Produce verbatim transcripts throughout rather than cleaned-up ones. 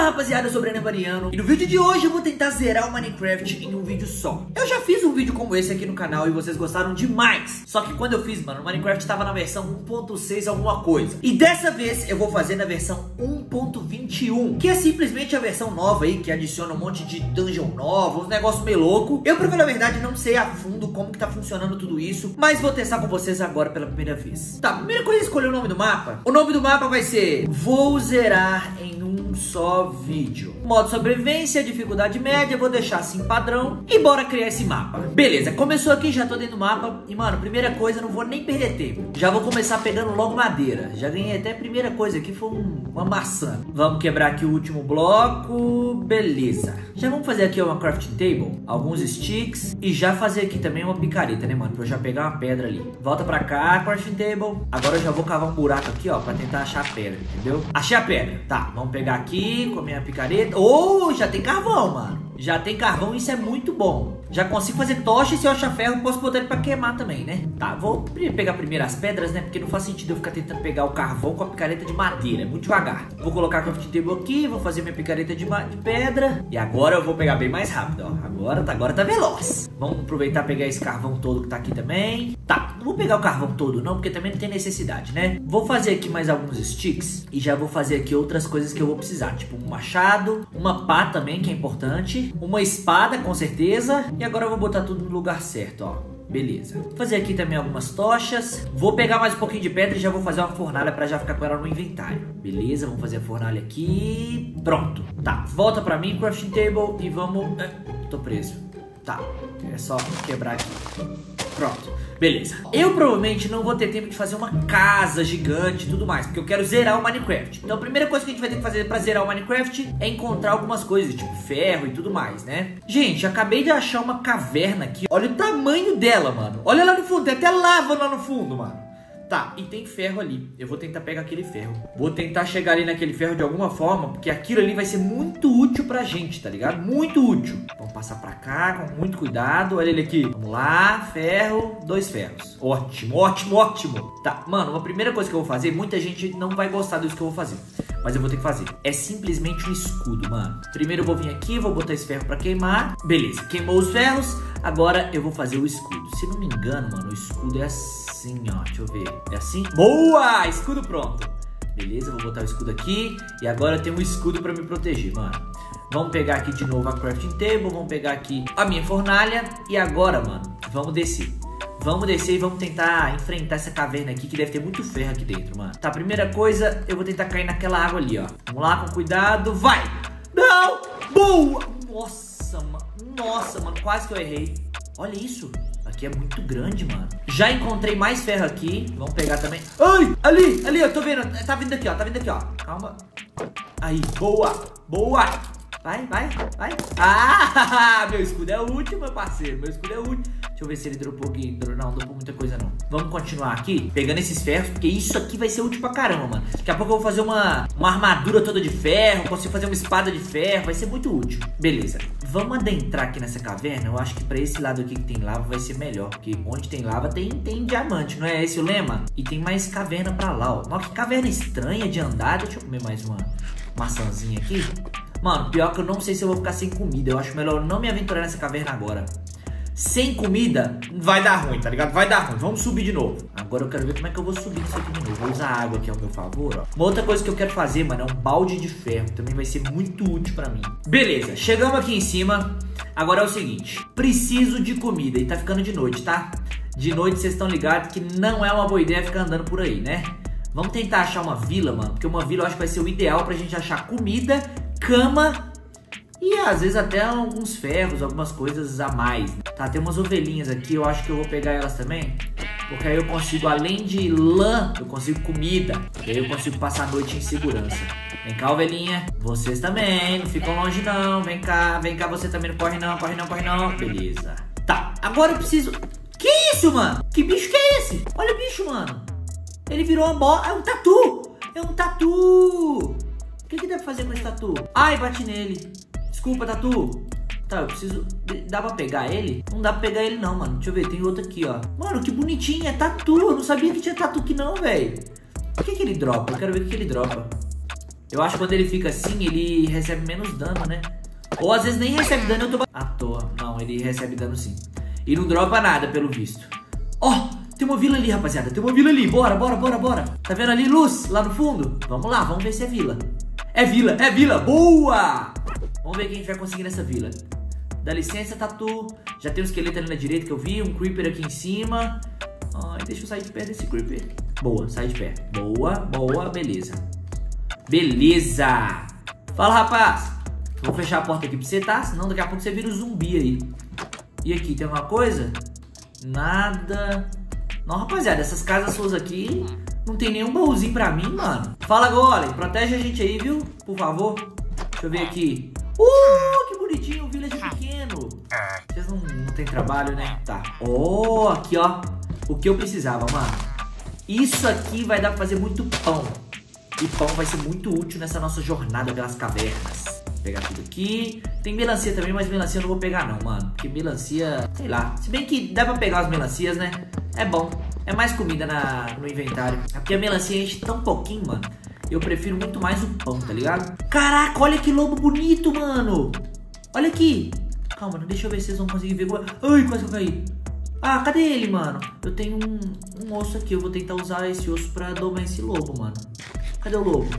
rapaziada, eu sou o Breno Mariano e no vídeo de hoje eu vou tentar zerar o Minecraft em um vídeo só. Eu já fiz um vídeo como esse aqui no canal e vocês gostaram demais. Só que quando eu fiz, mano, o Minecraft tava na versão um ponto seis alguma coisa. E dessa vez eu vou fazer na versão um ponto vinte e um, que é simplesmente a versão nova aí, que adiciona um monte de dungeon novo, uns negócios meio louco. Eu, pra falar a verdade, não sei a fundo como que tá funcionando tudo isso, mas vou testar com vocês agora pela primeira vez. Tá, primeira coisa é escolher o nome do mapa. O nome do mapa vai ser Vou Zerar em um só vídeo. Modo sobrevivência, dificuldade média, vou deixar assim padrão e bora criar esse mapa. Beleza, começou aqui, já tô dentro do mapa. E mano, primeira coisa, não vou nem perder tempo. Já vou começar pegando logo madeira. Já ganhei até a primeira coisa aqui, foi um, uma maçã. Vamos quebrar aqui o último bloco. Beleza. Já vamos fazer aqui uma crafting table, alguns sticks e já fazer aqui também uma picareta, né mano? Pra eu já pegar uma pedra ali. Volta pra cá, crafting table. Agora eu já vou cavar um buraco aqui, ó, pra tentar achar a pedra, entendeu? Achei a pedra. Tá, vamos pegar aqui com a minha picareta. Oh, já tem carvão, mano. Já tem carvão, isso é muito bom. Já consigo fazer tocha e se eu achar ferro, posso botar ele pra queimar também, né? Tá, vou pegar primeiro as pedras, né? Porque não faz sentido eu ficar tentando pegar o carvão com a picareta de madeira. É muito devagar. Vou colocar a crafting table aqui, vou fazer minha picareta de, de pedra. E agora eu vou pegar bem mais rápido, ó. Agora tá, agora tá veloz. Vamos aproveitar e pegar esse carvão todo que tá aqui também. Tá, não vou pegar o carvão todo não, porque também não tem necessidade, né? Vou fazer aqui mais alguns sticks e já vou fazer aqui outras coisas que eu vou precisar. Tipo um machado, uma pá também, que é importante. Uma espada, com certeza. E agora eu vou botar tudo no lugar certo, ó. Beleza. Vou fazer aqui também algumas tochas. Vou pegar mais um pouquinho de pedra e já vou fazer uma fornalha pra já ficar com ela no inventário. Beleza, vamos fazer a fornalha aqui. Pronto. Tá, volta pra mim, crafting table. E vamos... Ah, tô preso. Tá, é só quebrar aqui. Pronto, beleza. Eu provavelmente não vou ter tempo de fazer uma casa gigante e tudo mais, porque eu quero zerar o Minecraft. Então a primeira coisa que a gente vai ter que fazer pra zerar o Minecraft é encontrar algumas coisas, tipo ferro e tudo mais, né? Gente, acabei de achar uma caverna aqui. Olha o tamanho dela, mano. Olha lá no fundo, tem até lava lá no fundo, mano. Tá, e tem ferro ali. Eu vou tentar pegar aquele ferro. Vou tentar chegar ali naquele ferro de alguma forma, porque aquilo ali vai ser muito útil pra gente, tá ligado? Muito útil. Vamos passar pra cá com muito cuidado. Olha ele aqui. Vamos lá, ferro, dois ferros. Ótimo, ótimo, ótimo. Tá, mano, uma primeira coisa que eu vou fazer, muita gente não vai gostar disso que eu vou fazer, mas eu vou ter que fazer. É simplesmente um escudo, mano. Primeiro eu vou vir aqui, vou botar esse ferro pra queimar. Beleza, queimou os ferros. Agora eu vou fazer o escudo. Se não me engano, mano, o escudo é assim, ó. Deixa eu ver. É assim? Boa! Escudo pronto. Beleza, vou botar o escudo aqui. E agora eu tenho um escudo pra me proteger, mano. Vamos pegar aqui de novo a crafting table. Vamos pegar aqui a minha fornalha. E agora, mano, vamos descer. Vamos descer e vamos tentar enfrentar essa caverna aqui, que deve ter muito ferro aqui dentro, mano. Tá, primeira coisa, eu vou tentar cair naquela água ali, ó. Vamos lá, com cuidado. Vai! Não! Boa! Nossa, mano. Nossa, mano, quase que eu errei. Olha isso. Aqui é muito grande, mano. Já encontrei mais ferro aqui. Vamos pegar também. Ai, ali, ali, eu tô vendo. Tá vindo aqui, ó. Tá vindo aqui, ó. Calma. Aí, boa, boa. Vai, vai, vai. Ah, meu escudo é útil, meu parceiro. Meu escudo é útil. Deixa eu ver se ele dropou aqui. Não, dropou muita coisa, não. Vamos continuar aqui, pegando esses ferros, porque isso aqui vai ser útil pra caramba, mano. Daqui a pouco eu vou fazer uma, uma armadura toda de ferro. Consigo fazer uma espada de ferro. Vai ser muito útil. Beleza. Vamos adentrar aqui nessa caverna. Eu acho que pra esse lado aqui que tem lava vai ser melhor, porque onde tem lava tem, tem diamante, não é esse o lema? E tem mais caverna pra lá, ó. Nossa, que caverna estranha de andar. Deixa eu comer mais uma maçãzinha aqui. Mano, pior que eu não sei se eu vou ficar sem comida. Eu acho melhor não me aventurar nessa caverna agora. Sem comida, vai dar ruim, tá ligado? Vai dar ruim. Vamos subir de novo. Agora eu quero ver como é que eu vou subir isso aqui de novo. Vou usar água aqui ao meu favor, ó. Uma outra coisa que eu quero fazer, mano, é um balde de ferro. Também vai ser muito útil pra mim. Beleza, chegamos aqui em cima. Agora é o seguinte. Preciso de comida. E tá ficando de noite, tá? De noite vocês estão ligados que não é uma boa ideia ficar andando por aí, né? Vamos tentar achar uma vila, mano. Porque uma vila eu acho que vai ser o ideal pra gente achar comida, cama e às vezes até alguns ferros, algumas coisas a mais. Tá, tem umas ovelhinhas aqui, eu acho que eu vou pegar elas também, porque aí eu consigo, além de lã, eu consigo comida. E aí eu consigo passar a noite em segurança. Vem cá, ovelhinha. Vocês também, não ficam longe não. Vem cá, vem cá, você também não corre não, corre não, corre não. Beleza. Tá, agora eu preciso... Que isso, mano? Que bicho que é esse? Olha o bicho, mano. Ele virou uma bola. É um tatu. É um tatu. O que que dá pra fazer com esse tatu? Ai, bati nele. Desculpa, tatu. Tá, eu preciso... Dá pra pegar ele? Não dá pra pegar ele não, mano. Deixa eu ver, tem outro aqui, ó. Mano, que bonitinho, é tatu. Eu não sabia que tinha tatu aqui não, velho. O que que ele dropa? Eu quero ver o que que ele dropa. Eu acho que quando ele fica assim, ele recebe menos dano, né? Ou às vezes nem recebe dano, eu tô... à toa. Não, ele recebe dano sim. E não dropa nada, pelo visto. Ó, oh, tem uma vila ali, rapaziada. Tem uma vila ali. Bora, bora, bora, bora. Tá vendo ali luz lá no fundo? Vamos lá, vamos ver se é vila. É vila, é vila. Boa! Vamos ver quem a gente vai conseguir nessa vila. Dá licença, Tatu. Já tem um esqueleto ali na direita que eu vi. Um creeper aqui em cima. Ai, deixa eu sair de pé desse creeper. Boa, sai de pé. Boa, boa, beleza. Beleza. Fala, rapaz. Vou fechar a porta aqui pra você, tá? Senão daqui a pouco você vira um zumbi aí. E aqui, tem alguma coisa? Nada. Não, rapaziada, essas casas suas aqui não tem nenhum baúzinho pra mim, mano. Fala, Golem. Protege a gente aí, viu? Por favor. Deixa eu ver aqui. Uh, que bonitinho, um village pequeno. Vocês não, não tem trabalho, né? Tá. Oh, aqui, ó. O que eu precisava, mano. Isso aqui vai dar pra fazer muito pão. E pão vai ser muito útil nessa nossa jornada pelas cavernas. Vou pegar tudo aqui. Tem melancia também, mas melancia eu não vou pegar não, mano. Porque melancia, sei lá. Se bem que dá pra pegar as melancias, né? É bom. É mais comida na, no inventário. É porque a melancia enche tão pouquinho, mano. Eu prefiro muito mais o pão, tá ligado? Caraca, olha que lobo bonito, mano. Olha aqui. Calma, deixa eu ver se vocês vão conseguir ver. Ai, quase que eu caí. Ah, cadê ele, mano? Eu tenho um, um osso aqui. Eu vou tentar usar esse osso pra domar esse lobo, mano. Cadê o lobo?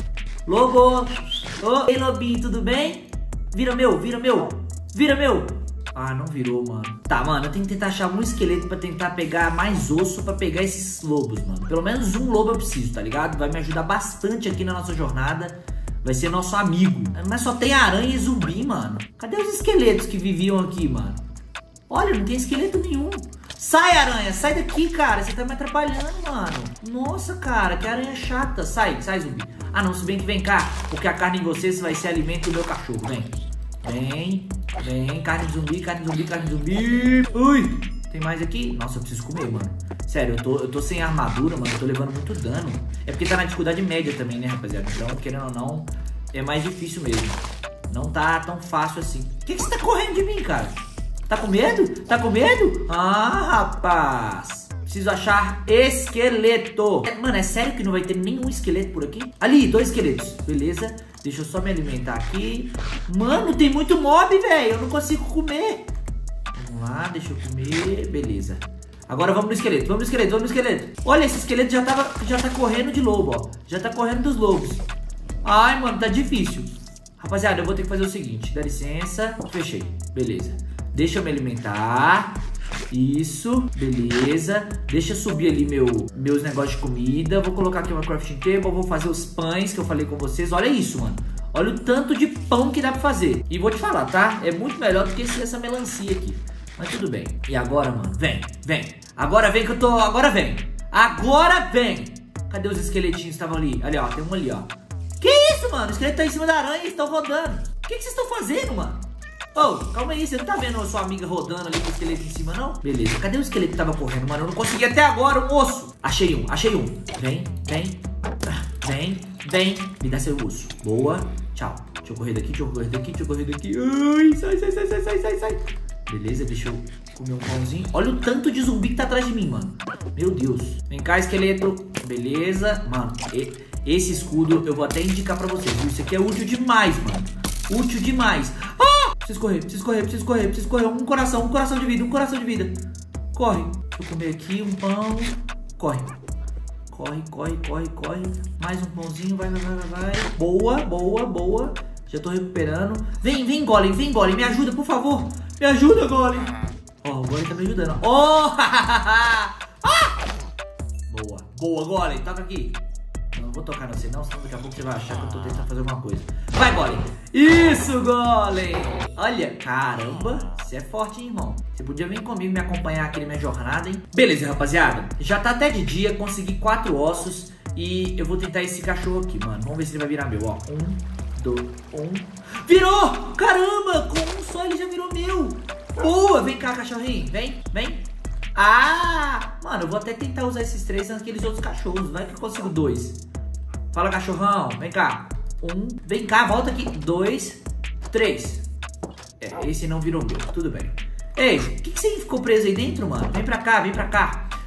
Lobo! Ô, ei, lobinho, tudo bem? Vira meu, vira meu. Vira meu. Ah, não virou, mano. Tá, mano, eu tenho que tentar achar um esqueleto pra tentar pegar mais osso pra pegar esses lobos, mano. Pelo menos um lobo eu preciso, tá ligado? Vai me ajudar bastante aqui na nossa jornada. Vai ser nosso amigo. Mas só tem aranha e zumbi, mano. Cadê os esqueletos que viviam aqui, mano? Olha, não tem esqueleto nenhum. Sai, aranha, sai daqui, cara. Você tá me atrapalhando, mano. Nossa, cara, que aranha chata. Sai, sai, zumbi. Ah, não, se bem que vem cá. Porque a carne em vocês vai ser alimento do meu cachorro. Vem. Vem, vem. Carne de zumbi, carne de zumbi, carne de zumbi. Ui, tem mais aqui? Nossa, eu preciso comer, mano. Sério, eu tô, eu tô sem armadura, mano. Eu tô levando muito dano. É porque tá na dificuldade média também, né, rapaziada? Então, querendo ou não, é mais difícil mesmo. Não tá tão fácil assim. O que, que você tá correndo de mim, cara? Tá com medo? Tá com medo? Ah, rapaz. Preciso achar esqueleto. Mano, é sério que não vai ter nenhum esqueleto por aqui? Ali, dois esqueletos. Beleza. Deixa eu só me alimentar aqui. Mano, tem muito mob, velho. Eu não consigo comer. Vamos lá, deixa eu comer. Beleza. Agora vamos no esqueleto. Vamos no esqueleto, vamos no esqueleto. Olha, esse esqueleto já, tava, já tá correndo de lobo, ó. Já tá correndo dos lobos. Ai, mano, tá difícil. Rapaziada, eu vou ter que fazer o seguinte. Dá licença. Fechei. Beleza. Deixa eu me alimentar. Isso, beleza. Deixa eu subir ali meu, meus negócios de comida. Vou colocar aqui uma crafting table. Vou fazer os pães que eu falei com vocês. Olha isso, mano. Olha o tanto de pão que dá pra fazer. E vou te falar, tá? É muito melhor do que essa melancia aqui. Mas tudo bem. E agora, mano? Vem, vem. Agora vem que eu tô... Agora vem. Agora vem. Cadê os esqueletinhos que estavam ali? Ali, ó. Tem um ali, ó. Que isso, mano? O esqueleto tá em cima da aranha e estão rodando. O que, que vocês estão fazendo, mano? Ô, oh, calma aí, você não tá vendo a sua amiga rodando ali com o esqueleto em cima, não? Beleza, cadê o esqueleto que tava correndo, mano? Eu não consegui até agora, um osso. Achei um, achei um. Vem, vem, vem, vem. Me dá seu osso. Boa, tchau. Deixa eu correr daqui, deixa eu correr daqui, deixa eu correr daqui. Ai, sai, sai, sai, sai, sai, sai, sai. Beleza, deixa eu comer um pãozinho. Olha o tanto de zumbi que tá atrás de mim, mano. Meu Deus. Vem cá, esqueleto. Beleza, mano. Esse escudo eu vou até indicar pra vocês, viu? Isso aqui é útil demais, mano. Útil demais. Ah! Preciso correr, preciso correr, preciso correr, preciso correr. Um coração, um coração de vida, um coração de vida. Corre. Deixa eu comer aqui um pão. Corre. Corre, corre, corre, corre. Mais um pãozinho, vai, vai, vai, vai. Boa, boa, boa. Já tô recuperando. Vem, vem, Golem, vem, Golem. Me ajuda, por favor. Me ajuda, Golem. Ó, oh, o Golem tá me ajudando. Oh! ah! Boa, boa, Golem. Toca aqui. Não vou tocar no você não, senão daqui a pouco você vai achar que eu tô tentando fazer alguma coisa. Vai, Golem. Isso, Golem. Olha, caramba. Você é forte, hein, irmão. Você podia vir comigo me acompanhar aqui na minha jornada, hein? Beleza, rapaziada. Já tá até de dia, consegui quatro ossos. E eu vou tentar esse cachorro aqui, mano. Vamos ver se ele vai virar meu, ó. Um, dois, um. Virou! Caramba, com um só ele já virou meu. Boa, vem cá, cachorrinho. Vem, vem. Ah, mano, eu vou até tentar usar esses três naqueles outros cachorros. Vai que eu consigo dois. Fala, cachorrão, vem cá. Um, vem cá, volta aqui. Dois, três. É, esse não virou meu, tudo bem. Ei, o que, que você ficou preso aí dentro, mano? Vem pra cá, vem pra cá.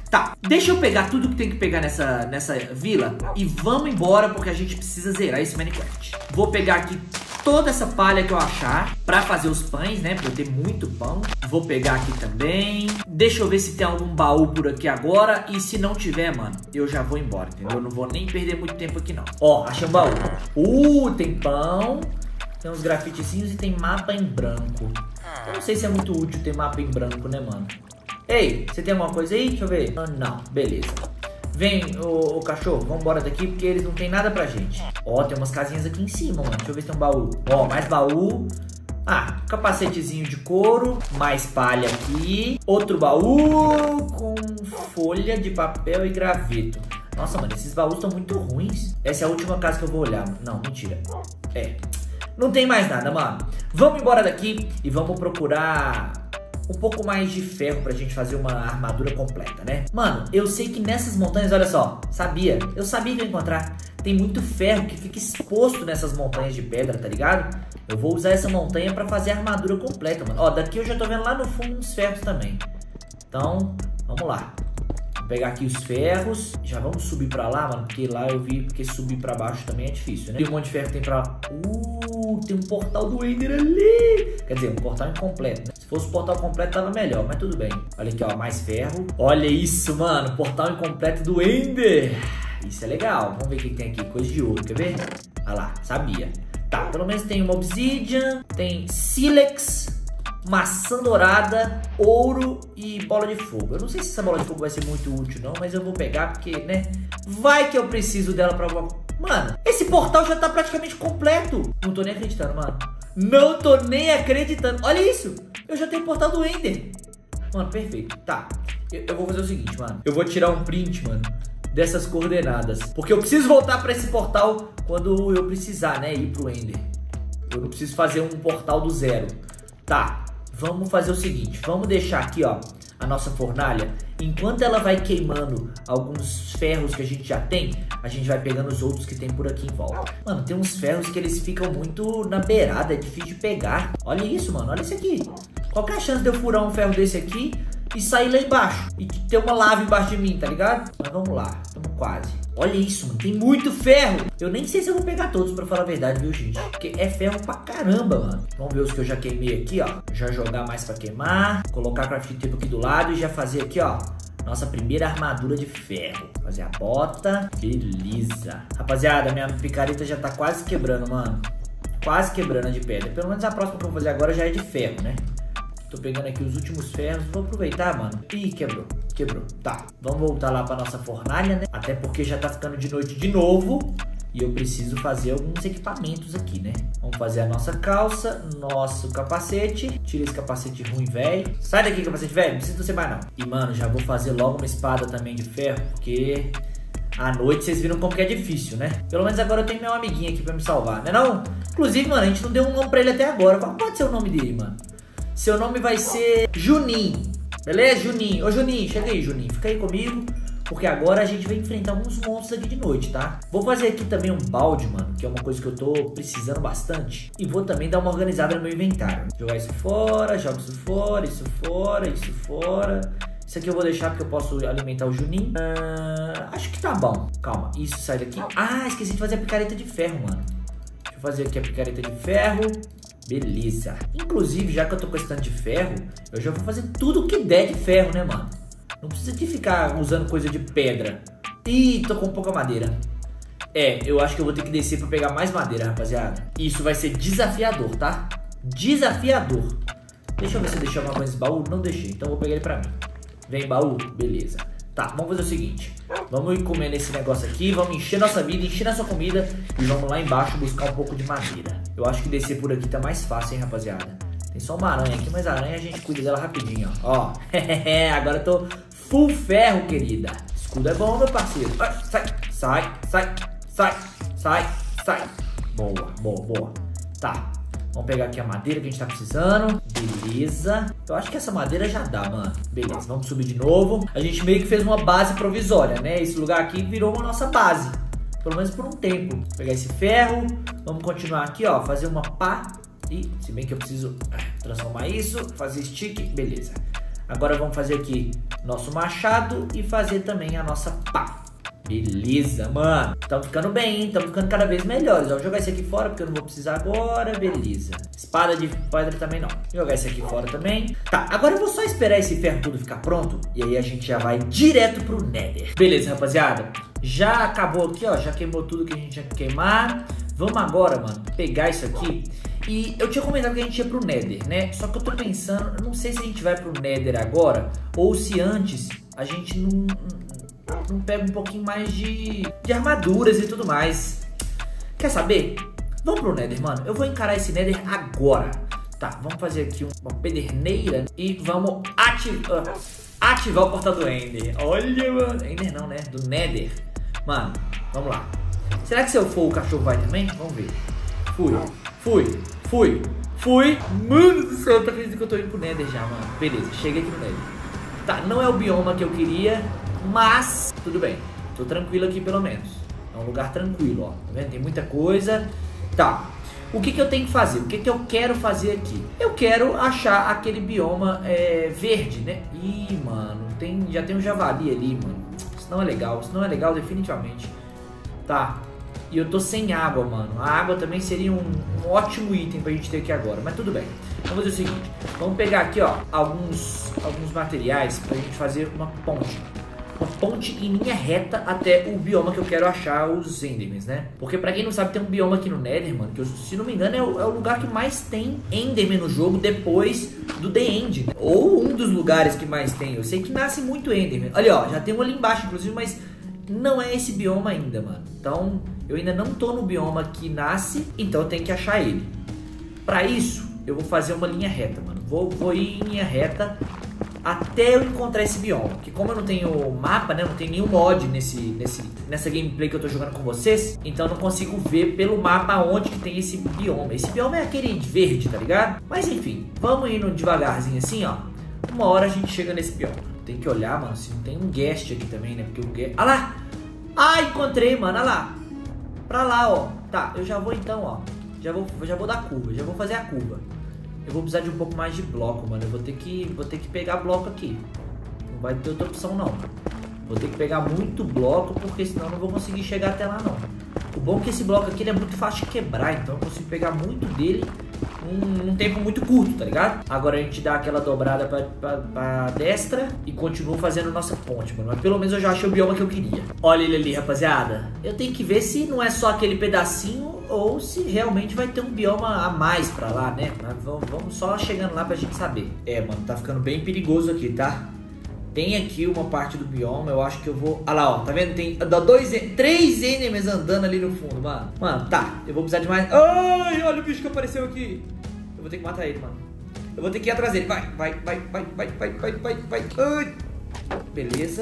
Tá, deixa eu pegar tudo que tem que pegar nessa, nessa vila e vamos embora porque a gente precisa zerar esse Minecraft. Vou pegar aqui toda essa palha que eu achar pra fazer os pães, né? Pra eu ter muito pão. Vou pegar aqui também. Deixa eu ver se tem algum baú por aqui agora. E se não tiver, mano, eu já vou embora, entendeu? Eu não vou nem perder muito tempo aqui, não. Ó, achei um baú. Uh, tem pão. Tem uns grafitezinhos e tem mapa em branco. Eu não sei se é muito útil ter mapa em branco, né, mano? Ei, você tem alguma coisa aí? Deixa eu ver. Ah, não, beleza. Vem, ô, ô cachorro, vamos embora daqui porque eles não tem nada pra gente. Ó, tem umas casinhas aqui em cima, mano. Deixa eu ver se tem um baú. Ó, mais baú. Ah, capacetezinho de couro. Mais palha aqui. Outro baú com folha de papel e graveto. Nossa, mano, esses baús estão muito ruins. Essa é a última casa que eu vou olhar. Não, mentira. É. Não tem mais nada, mano. Vamos embora daqui e vamos procurar um pouco mais de ferro pra gente fazer uma armadura completa, né? Mano, eu sei que nessas montanhas, olha só, sabia, eu sabia que eu ia encontrar. Tem muito ferro que fica exposto nessas montanhas de pedra, tá ligado? Eu vou usar essa montanha pra fazer a armadura completa, mano. Ó, daqui eu já tô vendo lá no fundo uns ferros também. Então, vamos lá. Vou pegar aqui os ferros. Já vamos subir pra lá, mano, porque lá eu vi, porque subir pra baixo também é difícil, né? Tem um monte de ferro que tem pra lá. Uh, tem um portal do Ender ali. Quer dizer, um portal incompleto, né? Se fosse o portal completo tava melhor, mas tudo bem. Olha aqui, ó, mais ferro. Olha isso, mano, portal incompleto do Ender. Isso é legal. Vamos ver o que tem aqui. Coisa de ouro, quer ver? Olha lá, sabia. Tá, pelo menos tem uma obsidian, tem sílex, maçã dourada, ouro e bola de fogo. Eu não sei se essa bola de fogo vai ser muito útil não, mas eu vou pegar porque, né, vai que eu preciso dela pra alguma... Mano, esse portal já tá praticamente completo. Não tô nem acreditando, mano. Não tô nem acreditando. Olha isso, eu já tenho o portal do Ender. Mano, perfeito. Tá, eu, eu vou fazer o seguinte, mano. Eu vou tirar um print, mano, dessas coordenadas, porque eu preciso voltar pra esse portal quando eu precisar, né, ir pro Ender. Eu não preciso fazer um portal do zero. Tá, vamos fazer o seguinte, vamos deixar aqui, ó, a nossa fornalha. Enquanto ela vai queimando alguns ferros que a gente já tem, a gente vai pegando os outros que tem por aqui em volta. Mano, tem uns ferros que eles ficam muito na beirada, é difícil de pegar. Olha isso, mano, olha isso aqui. Qual que é a chance de eu furar um ferro desse aqui e sair lá embaixo e ter uma lava embaixo de mim, tá ligado? Mas vamos lá, estamos quase. Olha isso, mano, tem muito ferro. Eu nem sei se eu vou pegar todos, pra falar a verdade, viu, gente? Porque é ferro pra caramba, mano. Vamos ver os que eu já queimei aqui, ó. Já jogar mais pra queimar. Colocar craft table aqui do lado e já fazer aqui, ó, nossa primeira armadura de ferro. Fazer a bota. Beleza. Rapaziada, minha picareta já tá quase quebrando, mano. Quase quebrando a de pedra. Pelo menos a próxima que eu vou fazer agora já é de ferro, né? Tô pegando aqui os últimos ferros. Vou aproveitar, mano. Ih, quebrou. Quebrou. Tá. Vamos voltar lá pra nossa fornalha, né? Até porque já tá ficando de noite de novo. E eu preciso fazer alguns equipamentos aqui, né? Vamos fazer a nossa calça, nosso capacete. Tira esse capacete ruim, velho. Sai daqui, capacete velho. Não precisa ser mais, não. E, mano, já vou fazer logo uma espada também de ferro. Porque à noite vocês viram como que é difícil, né? Pelo menos agora eu tenho meu amiguinho aqui pra me salvar, né não? Inclusive, mano, a gente não deu um nome pra ele até agora. Qual pode ser o nome dele, mano? Seu nome vai ser Juninho, beleza? Juninho. Ô, Juninho, chega aí, Juninho. Fica aí comigo, porque agora a gente vai enfrentar alguns monstros aqui de noite, tá? Vou fazer aqui também um balde, mano, que é uma coisa que eu tô precisando bastante. E vou também dar uma organizada no meu inventário. Jogar isso fora, joga isso fora, isso fora, isso fora. Isso aqui eu vou deixar porque eu posso alimentar o Juninho. Uh, acho que tá bom. Calma, isso sai daqui. Ah, esqueci de fazer a picareta de ferro, mano. Deixa eu fazer aqui a picareta de ferro. Beleza. Inclusive, já que eu tô com esse tanto de ferro, eu já vou fazer tudo o que der de ferro, né, mano? Não precisa de ficar usando coisa de pedra. Ih, tô com pouca madeira. É, eu acho que eu vou ter que descer pra pegar mais madeira, rapaziada. Isso vai ser desafiador, tá? Desafiador. Deixa eu ver se eu deixei alguma coisa nesse baú. Não deixei, então eu vou pegar ele pra mim. Vem, baú. Beleza. Tá, vamos fazer o seguinte. Vamos ir comendo esse negócio aqui. Vamos encher nossa vida, encher nossa comida. E vamos lá embaixo buscar um pouco de madeira. Eu acho que descer por aqui tá mais fácil, hein, rapaziada. Tem só uma aranha aqui, mas a aranha a gente cuida dela rapidinho, ó. Ó, agora eu tô full ferro, querida. Escudo é bom, meu parceiro. Sai, sai, sai, sai, sai, sai. Boa, boa, boa. Tá, vamos pegar aqui a madeira que a gente tá precisando. Beleza. Eu acho que essa madeira já dá, mano. Beleza, vamos subir de novo. A gente meio que fez uma base provisória, né? Esse lugar aqui virou uma nossa base. Pelo menos por um tempo. Vou pegar esse ferro. Vamos continuar aqui, ó. Fazer uma pá. E se bem que eu preciso transformar isso. Fazer stick. Beleza. Agora vamos fazer aqui nosso machado e fazer também a nossa pá. Beleza, mano. Estamos ficando bem, hein? Estamos ficando cada vez melhores. Vou jogar esse aqui fora porque eu não vou precisar agora. Beleza. Espada de pedra também não. Vou jogar esse aqui fora também. Tá, agora eu vou só esperar esse ferro tudo ficar pronto. E aí a gente já vai direto pro Nether. Beleza, rapaziada. Já acabou aqui, ó. Já queimou tudo que a gente tinha que queimar. Vamos agora, mano, pegar isso aqui. E eu tinha comentado que a gente ia pro Nether, né? Só que eu tô pensando, eu não sei se a gente vai pro Nether agora ou se antes a gente não... não pega um pouquinho mais de, de armaduras e tudo mais. Quer saber? Vamos pro Nether, mano. Eu vou encarar esse Nether agora. Tá, vamos fazer aqui uma pederneira e vamos ativar, ativar o portal do Ender. Olha, mano. Ender não, né? Do Nether. Mano, vamos lá. Será que se eu for o cachorro vai também? Vamos ver. Fui, fui, fui, fui. Mano do céu, eu tô acreditando que eu tô indo pro Nether já, mano. Beleza, cheguei aqui no Nether. Tá, não é o bioma que eu queria, mas tudo bem, tô tranquilo aqui pelo menos. É um lugar tranquilo, ó. Tá vendo? Tem muita coisa. Tá, o que que eu tenho que fazer? O que que eu quero fazer aqui? Eu quero achar aquele bioma é, verde, né? Ih, mano, tem, já tem um javali ali, mano. Isso não é legal, isso não é legal definitivamente. Tá, e eu tô sem água, mano. A água também seria um, um ótimo item pra gente ter aqui agora, mas tudo bem. Vamos fazer o seguinte, vamos pegar aqui, ó, alguns, alguns materiais pra gente fazer uma ponte. Uma ponte em linha reta até o bioma que eu quero achar os Endermans, né? Porque pra quem não sabe, tem um bioma aqui no Nether, mano, que eu, se não me engano é o, é o lugar que mais tem Enderman no jogo depois do The End. Ou um dos lugares que mais tem. Eu sei que nasce muito Enderman. Olha, ó, já tem um ali embaixo, inclusive, mas não é esse bioma ainda, mano. Então, eu ainda não tô no bioma que nasce, então eu tenho que achar ele. Pra isso, eu vou fazer uma linha reta, mano. Vou, vou ir em linha reta até eu encontrar esse bioma. Porque como eu não tenho mapa, né? Não tem nenhum mod nesse, nesse, nessa gameplay que eu tô jogando com vocês. Então eu não consigo ver pelo mapa onde que tem esse bioma. Esse bioma é aquele verde, tá ligado? Mas enfim, vamos indo devagarzinho assim, ó. Uma hora a gente chega nesse bioma. Tem que olhar, mano, se não tem um guest aqui também, né? Porque o guest... Ah lá! Ah, encontrei, mano, olha lá. Pra lá, ó. Tá, eu já vou então, ó. Já vou, já vou dar curva, já vou fazer a curva. Eu vou precisar de um pouco mais de bloco, mano. Eu vou ter que, vou ter que pegar bloco aqui. Não vai ter outra opção, não. Vou ter que pegar muito bloco, porque senão eu não vou conseguir chegar até lá, não. O bom é que esse bloco aqui ele é muito fácil de quebrar, então eu consigo pegar muito dele num, num tempo muito curto, tá ligado? Agora a gente dá aquela dobrada pra, pra, pra destra e continua fazendo nossa ponte, mano. Mas pelo menos eu já achei o bioma que eu queria. Olha ele ali, rapaziada. Eu tenho que ver se não é só aquele pedacinho ou se realmente vai ter um bioma a mais pra lá, né? Mas vamos, vamos só chegando lá pra gente saber. É, mano, tá ficando bem perigoso aqui, tá? Tem aqui uma parte do bioma, eu acho que eu vou... Ah lá, ó, tá vendo? Tem dois, três Endermans andando ali no fundo, mano. Mano, tá, eu vou precisar de mais... Ai, olha o bicho que apareceu aqui. Eu vou ter que matar ele, mano. Eu vou ter que ir atrás dele. Vai, vai, vai, vai, vai, vai, vai, vai, vai. Ai. Beleza.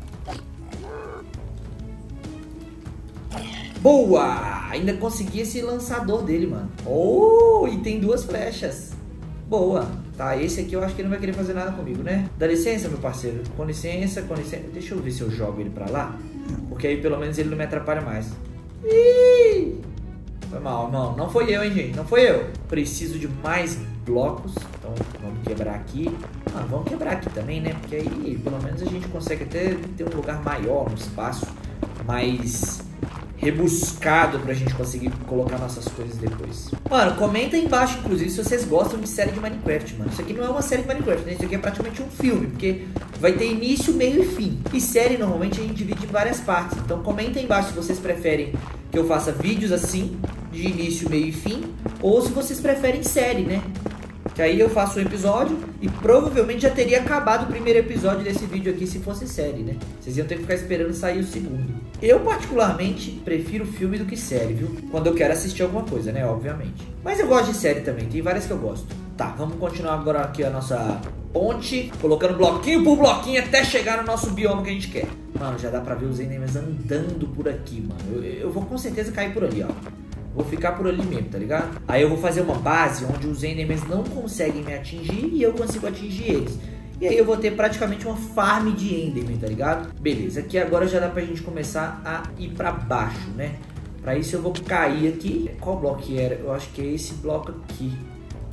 Boa! Ainda consegui esse lançador dele, mano. Oh, e tem duas flechas. Boa. Tá, esse aqui eu acho que ele não vai querer fazer nada comigo, né? Dá licença, meu parceiro. Com licença, com licença. Deixa eu ver se eu jogo ele pra lá. Porque aí pelo menos ele não me atrapalha mais. Ih! Foi mal, irmão. Não foi eu, hein, gente. Não foi eu. Preciso de mais blocos. Então vamos quebrar aqui. Ah, vamos quebrar aqui também, né? Porque aí pelo menos a gente consegue até ter um lugar maior, um espaço mais rebuscado pra gente conseguir colocar nossas coisas depois. Mano, comenta aí embaixo, inclusive, se vocês gostam de série de Minecraft, mano. Isso aqui não é uma série de Minecraft, né? Isso aqui é praticamente um filme, porque vai ter início, meio e fim. E série, normalmente, a gente divide em várias partes. Então comenta aí embaixo se vocês preferem que eu faça vídeos assim, de início, meio e fim, ou se vocês preferem série, né? Que aí eu faço um episódio e provavelmente já teria acabado o primeiro episódio desse vídeo aqui se fosse série, né? Vocês iam ter que ficar esperando sair o segundo. Eu particularmente prefiro filme do que série, viu? Quando eu quero assistir alguma coisa, né? Obviamente. Mas eu gosto de série também, tem várias que eu gosto. Tá, vamos continuar agora aqui a nossa ponte, colocando bloquinho por bloquinho até chegar no nosso bioma que a gente quer. Mano, já dá pra ver os Endermans andando por aqui, mano. Eu, eu vou com certeza cair por ali, ó. Vou ficar por ali mesmo, tá ligado? Aí eu vou fazer uma base onde os Endermans não conseguem me atingir e eu consigo atingir eles. E aí eu vou ter praticamente uma farm de Enderman, tá ligado? Beleza, aqui agora já dá pra gente começar a ir pra baixo, né? Pra isso eu vou cair aqui. Qual bloco que era? Eu acho que é esse bloco aqui.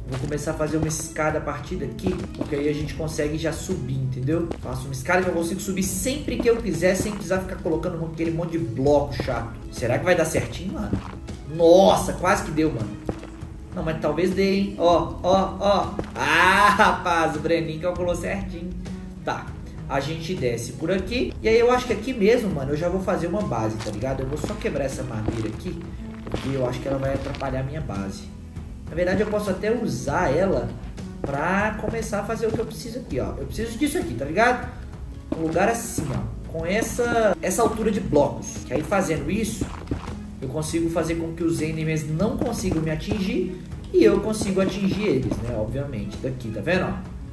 Vou começar a fazer uma escada a partir daqui, porque aí a gente consegue já subir, entendeu? Faço uma escada que eu consigo subir sempre que eu quiser, sem precisar ficar colocando aquele monte de bloco chato. Será que vai dar certinho, mano? Nossa, quase que deu, mano. Não, mas talvez dê, hein? Ó, ó, ó. Ah, rapaz, o Breninho calculou certinho. Tá, a gente desce por aqui. E aí eu acho que aqui mesmo, mano, eu já vou fazer uma base, tá ligado? Eu vou só quebrar essa madeira aqui, porque eu acho que ela vai atrapalhar a minha base. Na verdade, eu posso até usar ela pra começar a fazer o que eu preciso aqui, ó. Eu preciso disso aqui, tá ligado? Um lugar assim, ó, com essa, essa altura de blocos. Que aí fazendo isso, eu consigo fazer com que os enemies não consigam me atingir e eu consigo atingir eles, né? Obviamente, daqui, tá vendo, ó?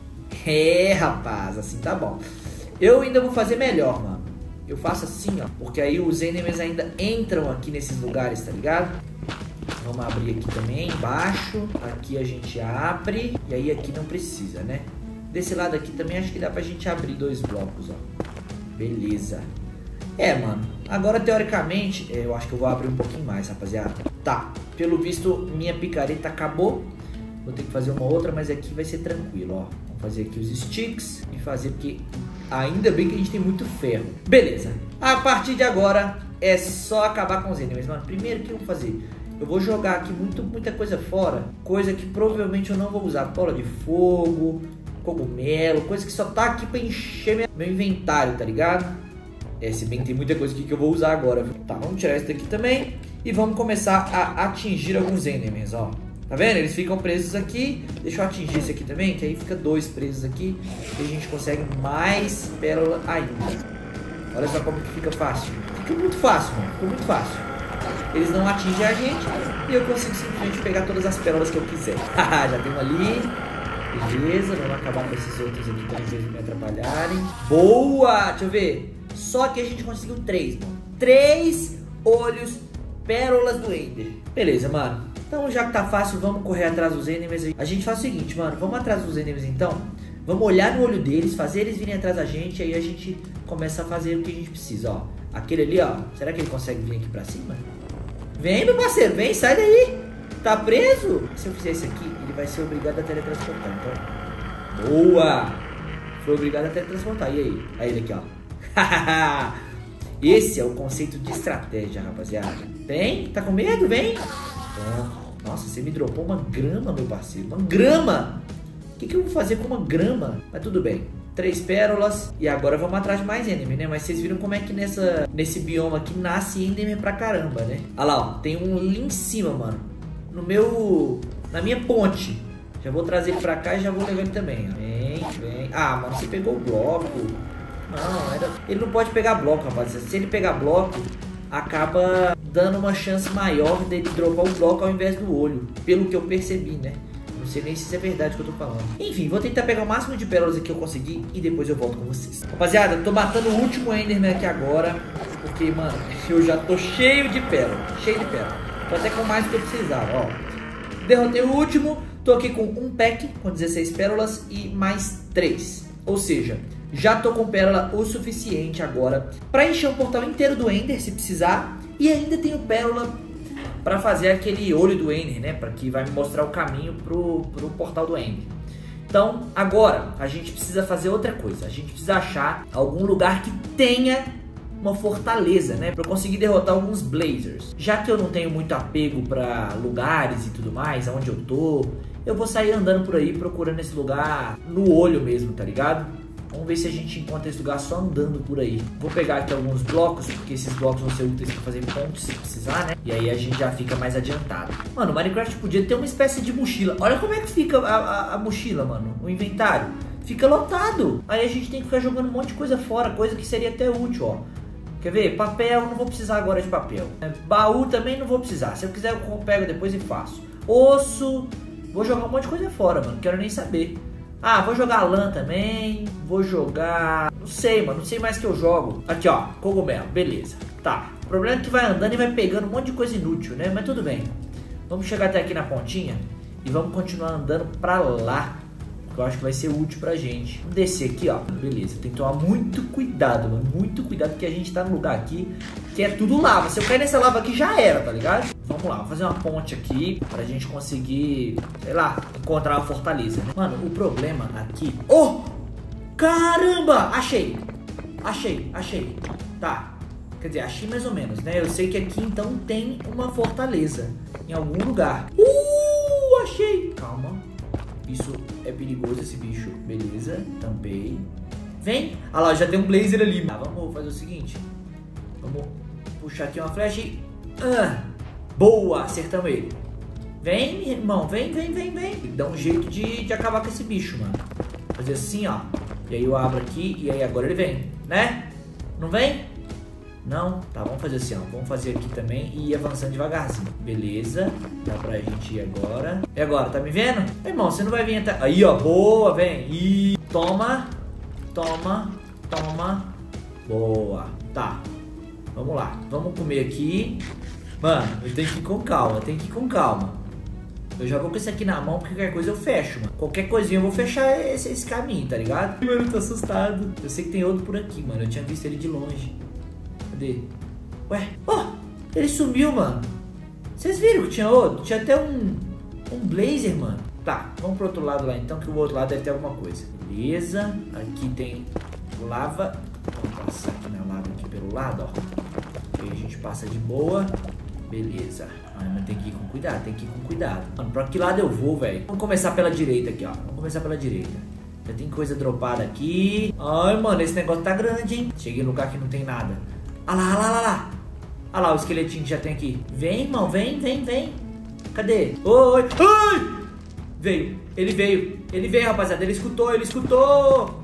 É, rapaz, assim tá bom. Eu ainda vou fazer melhor, mano. Eu faço assim, ó, porque aí os enemies ainda entram aqui nesses lugares, tá ligado? Vamos abrir aqui também, embaixo. Aqui a gente abre. E aí aqui não precisa, né? Desse lado aqui também acho que dá pra gente abrir dois blocos, ó. Beleza. É, mano. Agora, teoricamente, eu acho que eu vou abrir um pouquinho mais, rapaziada. Tá. Pelo visto, minha picareta acabou. Vou ter que fazer uma outra, mas aqui vai ser tranquilo, ó. Vamos fazer aqui os sticks e fazer, porque ainda bem que a gente tem muito ferro. Beleza. A partir de agora, é só acabar com os enemies, mano. Primeiro, o que eu vou fazer? Eu vou jogar aqui muito, muita coisa fora. Coisa que provavelmente eu não vou usar. Bola de fogo, cogumelo. Coisa que só tá aqui pra encher minha, meu inventário, tá ligado? É, se bem que tem muita coisa aqui que eu vou usar agora. Tá, vamos tirar isso daqui também. E vamos começar a atingir alguns enemies, ó. Tá vendo? Eles ficam presos aqui. Deixa eu atingir esse aqui também, que aí fica dois presos aqui. E a gente consegue mais pérola ainda. Olha só como que fica fácil. Fica muito fácil, mano. Fica muito fácil. Eles não atingem a gente e eu consigo simplesmente pegar todas as pérolas que eu quiser. Já tem um ali. Beleza, vamos acabar com esses outros aqui também pra eles me atrapalharem. Boa! Deixa eu ver. Só que a gente conseguiu três, mano. Três olhos, pérolas do Ender. Beleza, mano. Então, já que tá fácil, vamos correr atrás dos enemies. A gente faz o seguinte, mano. Vamos atrás dos enemies, então. Vamos olhar no olho deles, fazer eles virem atrás da gente. Aí a gente começa a fazer o que a gente precisa, ó. Aquele ali, ó. Será que ele consegue vir aqui pra cima? Vem, meu parceiro. Vem, sai daí. Tá preso? Se eu fizer isso aqui, ele vai ser obrigado a teletransportar. Então, boa. Foi obrigado a teletransportar. E aí? Aí ele aqui, ó. Esse é o conceito de estratégia, rapaziada. Vem? Tá com medo? Vem. Oh, nossa, você me dropou uma grama, meu parceiro. Uma grama. O que, que eu vou fazer com uma grama? Mas tudo bem. Três pérolas. E agora vamos atrás de mais enemy, né? Mas vocês viram como é que nessa, nesse bioma aqui nasce enemy pra caramba, né? Olha lá, ó. Tem um ali em cima, mano. No meu... Na minha ponte. Já vou trazer ele pra cá e já vou levar ele também. Vem, vem. Ah, mano, você pegou o bloco. Não, era... ele não pode pegar bloco, rapaziada. Se ele pegar bloco, acaba dando uma chance maior dele dropar o bloco ao invés do olho. Pelo que eu percebi, né? Não sei nem se isso é verdade que eu tô falando. Enfim, vou tentar pegar o máximo de pérolas que eu conseguir e depois eu volto com vocês. Rapaziada, tô matando o último Enderman aqui agora. Porque, mano, eu já tô cheio de pérola. Cheio de pérola. Tô até com mais do que eu precisava, ó. Derrotei o último. Tô aqui com um pack, com dezesseis pérolas e mais três. Ou seja, já tô com pérola o suficiente agora pra encher o portal inteiro do Ender, se precisar. E ainda tenho pérola para fazer aquele olho do Ender, né? Para que vai me mostrar o caminho pro, pro portal do Ender. Então, agora, a gente precisa fazer outra coisa. A gente precisa achar algum lugar que tenha uma fortaleza, né? Para eu conseguir derrotar alguns Blazers. Já que eu não tenho muito apego para lugares e tudo mais, aonde eu tô, eu vou sair andando por aí procurando esse lugar no olho mesmo, tá ligado? Vamos ver se a gente encontra esse lugar só andando por aí. Vou pegar aqui alguns blocos, porque esses blocos vão ser úteis para fazer pontos se precisar, né? E aí a gente já fica mais adiantado. Mano, o Minecraft podia ter uma espécie de mochila. Olha como é que fica a, a, a mochila, mano. O inventário. Fica lotado. Aí a gente tem que ficar jogando um monte de coisa fora, coisa que seria até útil, ó. Quer ver? Papel, não vou precisar agora de papel. Baú também não vou precisar. Se eu quiser eu pego depois e faço. Osso. Vou jogar um monte de coisa fora, mano. Não quero nem saber. Ah, vou jogar lã também. Vou jogar... Não sei, mano. Não sei mais que eu jogo. Aqui, ó. Cogumelo. Beleza. Tá. O problema é que vai andando e vai pegando um monte de coisa inútil, né? Mas tudo bem. Vamos chegar até aqui na pontinha. E vamos continuar andando pra lá. Que eu acho que vai ser útil pra gente. Vamos descer aqui, ó. Beleza. Tem que tomar muito cuidado, mano. Muito cuidado, porque a gente tá num lugar aqui que é tudo lava. Se eu cair nessa lava aqui, já era, tá ligado? Vamos lá, vamos fazer uma ponte aqui pra gente conseguir, sei lá, encontrar a fortaleza, né? Mano, o problema aqui... Oh! Caramba! Achei! Achei, achei. Tá. Quer dizer, achei mais ou menos, né? Eu sei que aqui, então, tem uma fortaleza em algum lugar. Uh! Achei! Calma. Isso é perigoso, esse bicho. Beleza, tampei. Vem! Ah lá, já tem um blazer ali. Tá, vamos fazer o seguinte. Vamos puxar aqui uma flecha e... Ah! Boa! Acertamos ele. Vem, irmão. Vem, vem, vem, vem. Dá um jeito de, de acabar com esse bicho, mano. Fazer assim, ó. E aí eu abro aqui e aí agora ele vem, né? Não vem? Não? Tá, vamos fazer assim, ó. Vamos fazer aqui também e ir avançando devagarzinho. Beleza. Dá pra gente ir agora. E agora, tá me vendo? Irmão, você não vai vir até... Aí, ó. Boa, vem. E toma. Toma. Toma. Boa. Tá. Vamos lá. Vamos comer aqui. Mano, eu tenho que ir com calma. Tem que ir com calma. Eu já vou com esse aqui na mão, porque qualquer coisa eu fecho, mano. Qualquer coisinha eu vou fechar esse, esse caminho, tá ligado? Mano, eu tô assustado. Eu sei que tem outro por aqui, mano. Eu tinha visto ele de longe. Cadê? Ué? Ó! Oh, ele sumiu, mano. Vocês viram que tinha outro? Tinha até um... Um blazer, mano. Tá, vamos pro outro lado lá então, que o outro lado deve ter alguma coisa. Beleza. Aqui tem lava. Vamos passar aqui na lava aqui pelo lado, ó. Aí a gente passa de boa. Beleza. Ai, mas tem que ir com cuidado, tem que ir com cuidado. Mano, pra que lado eu vou, velho? Vamos começar pela direita aqui, ó. Vamos começar pela direita. Já tem coisa dropada aqui. Ai, mano, esse negócio tá grande, hein? Cheguei no lugar que não tem nada. Ah lá, ah lá, ah lá. Ah lá o esqueletinho que já tem aqui. Vem, irmão, vem, vem, vem. Cadê? Oi, ai! Veio, ele veio. Ele veio, rapaziada. Ele escutou, ele escutou.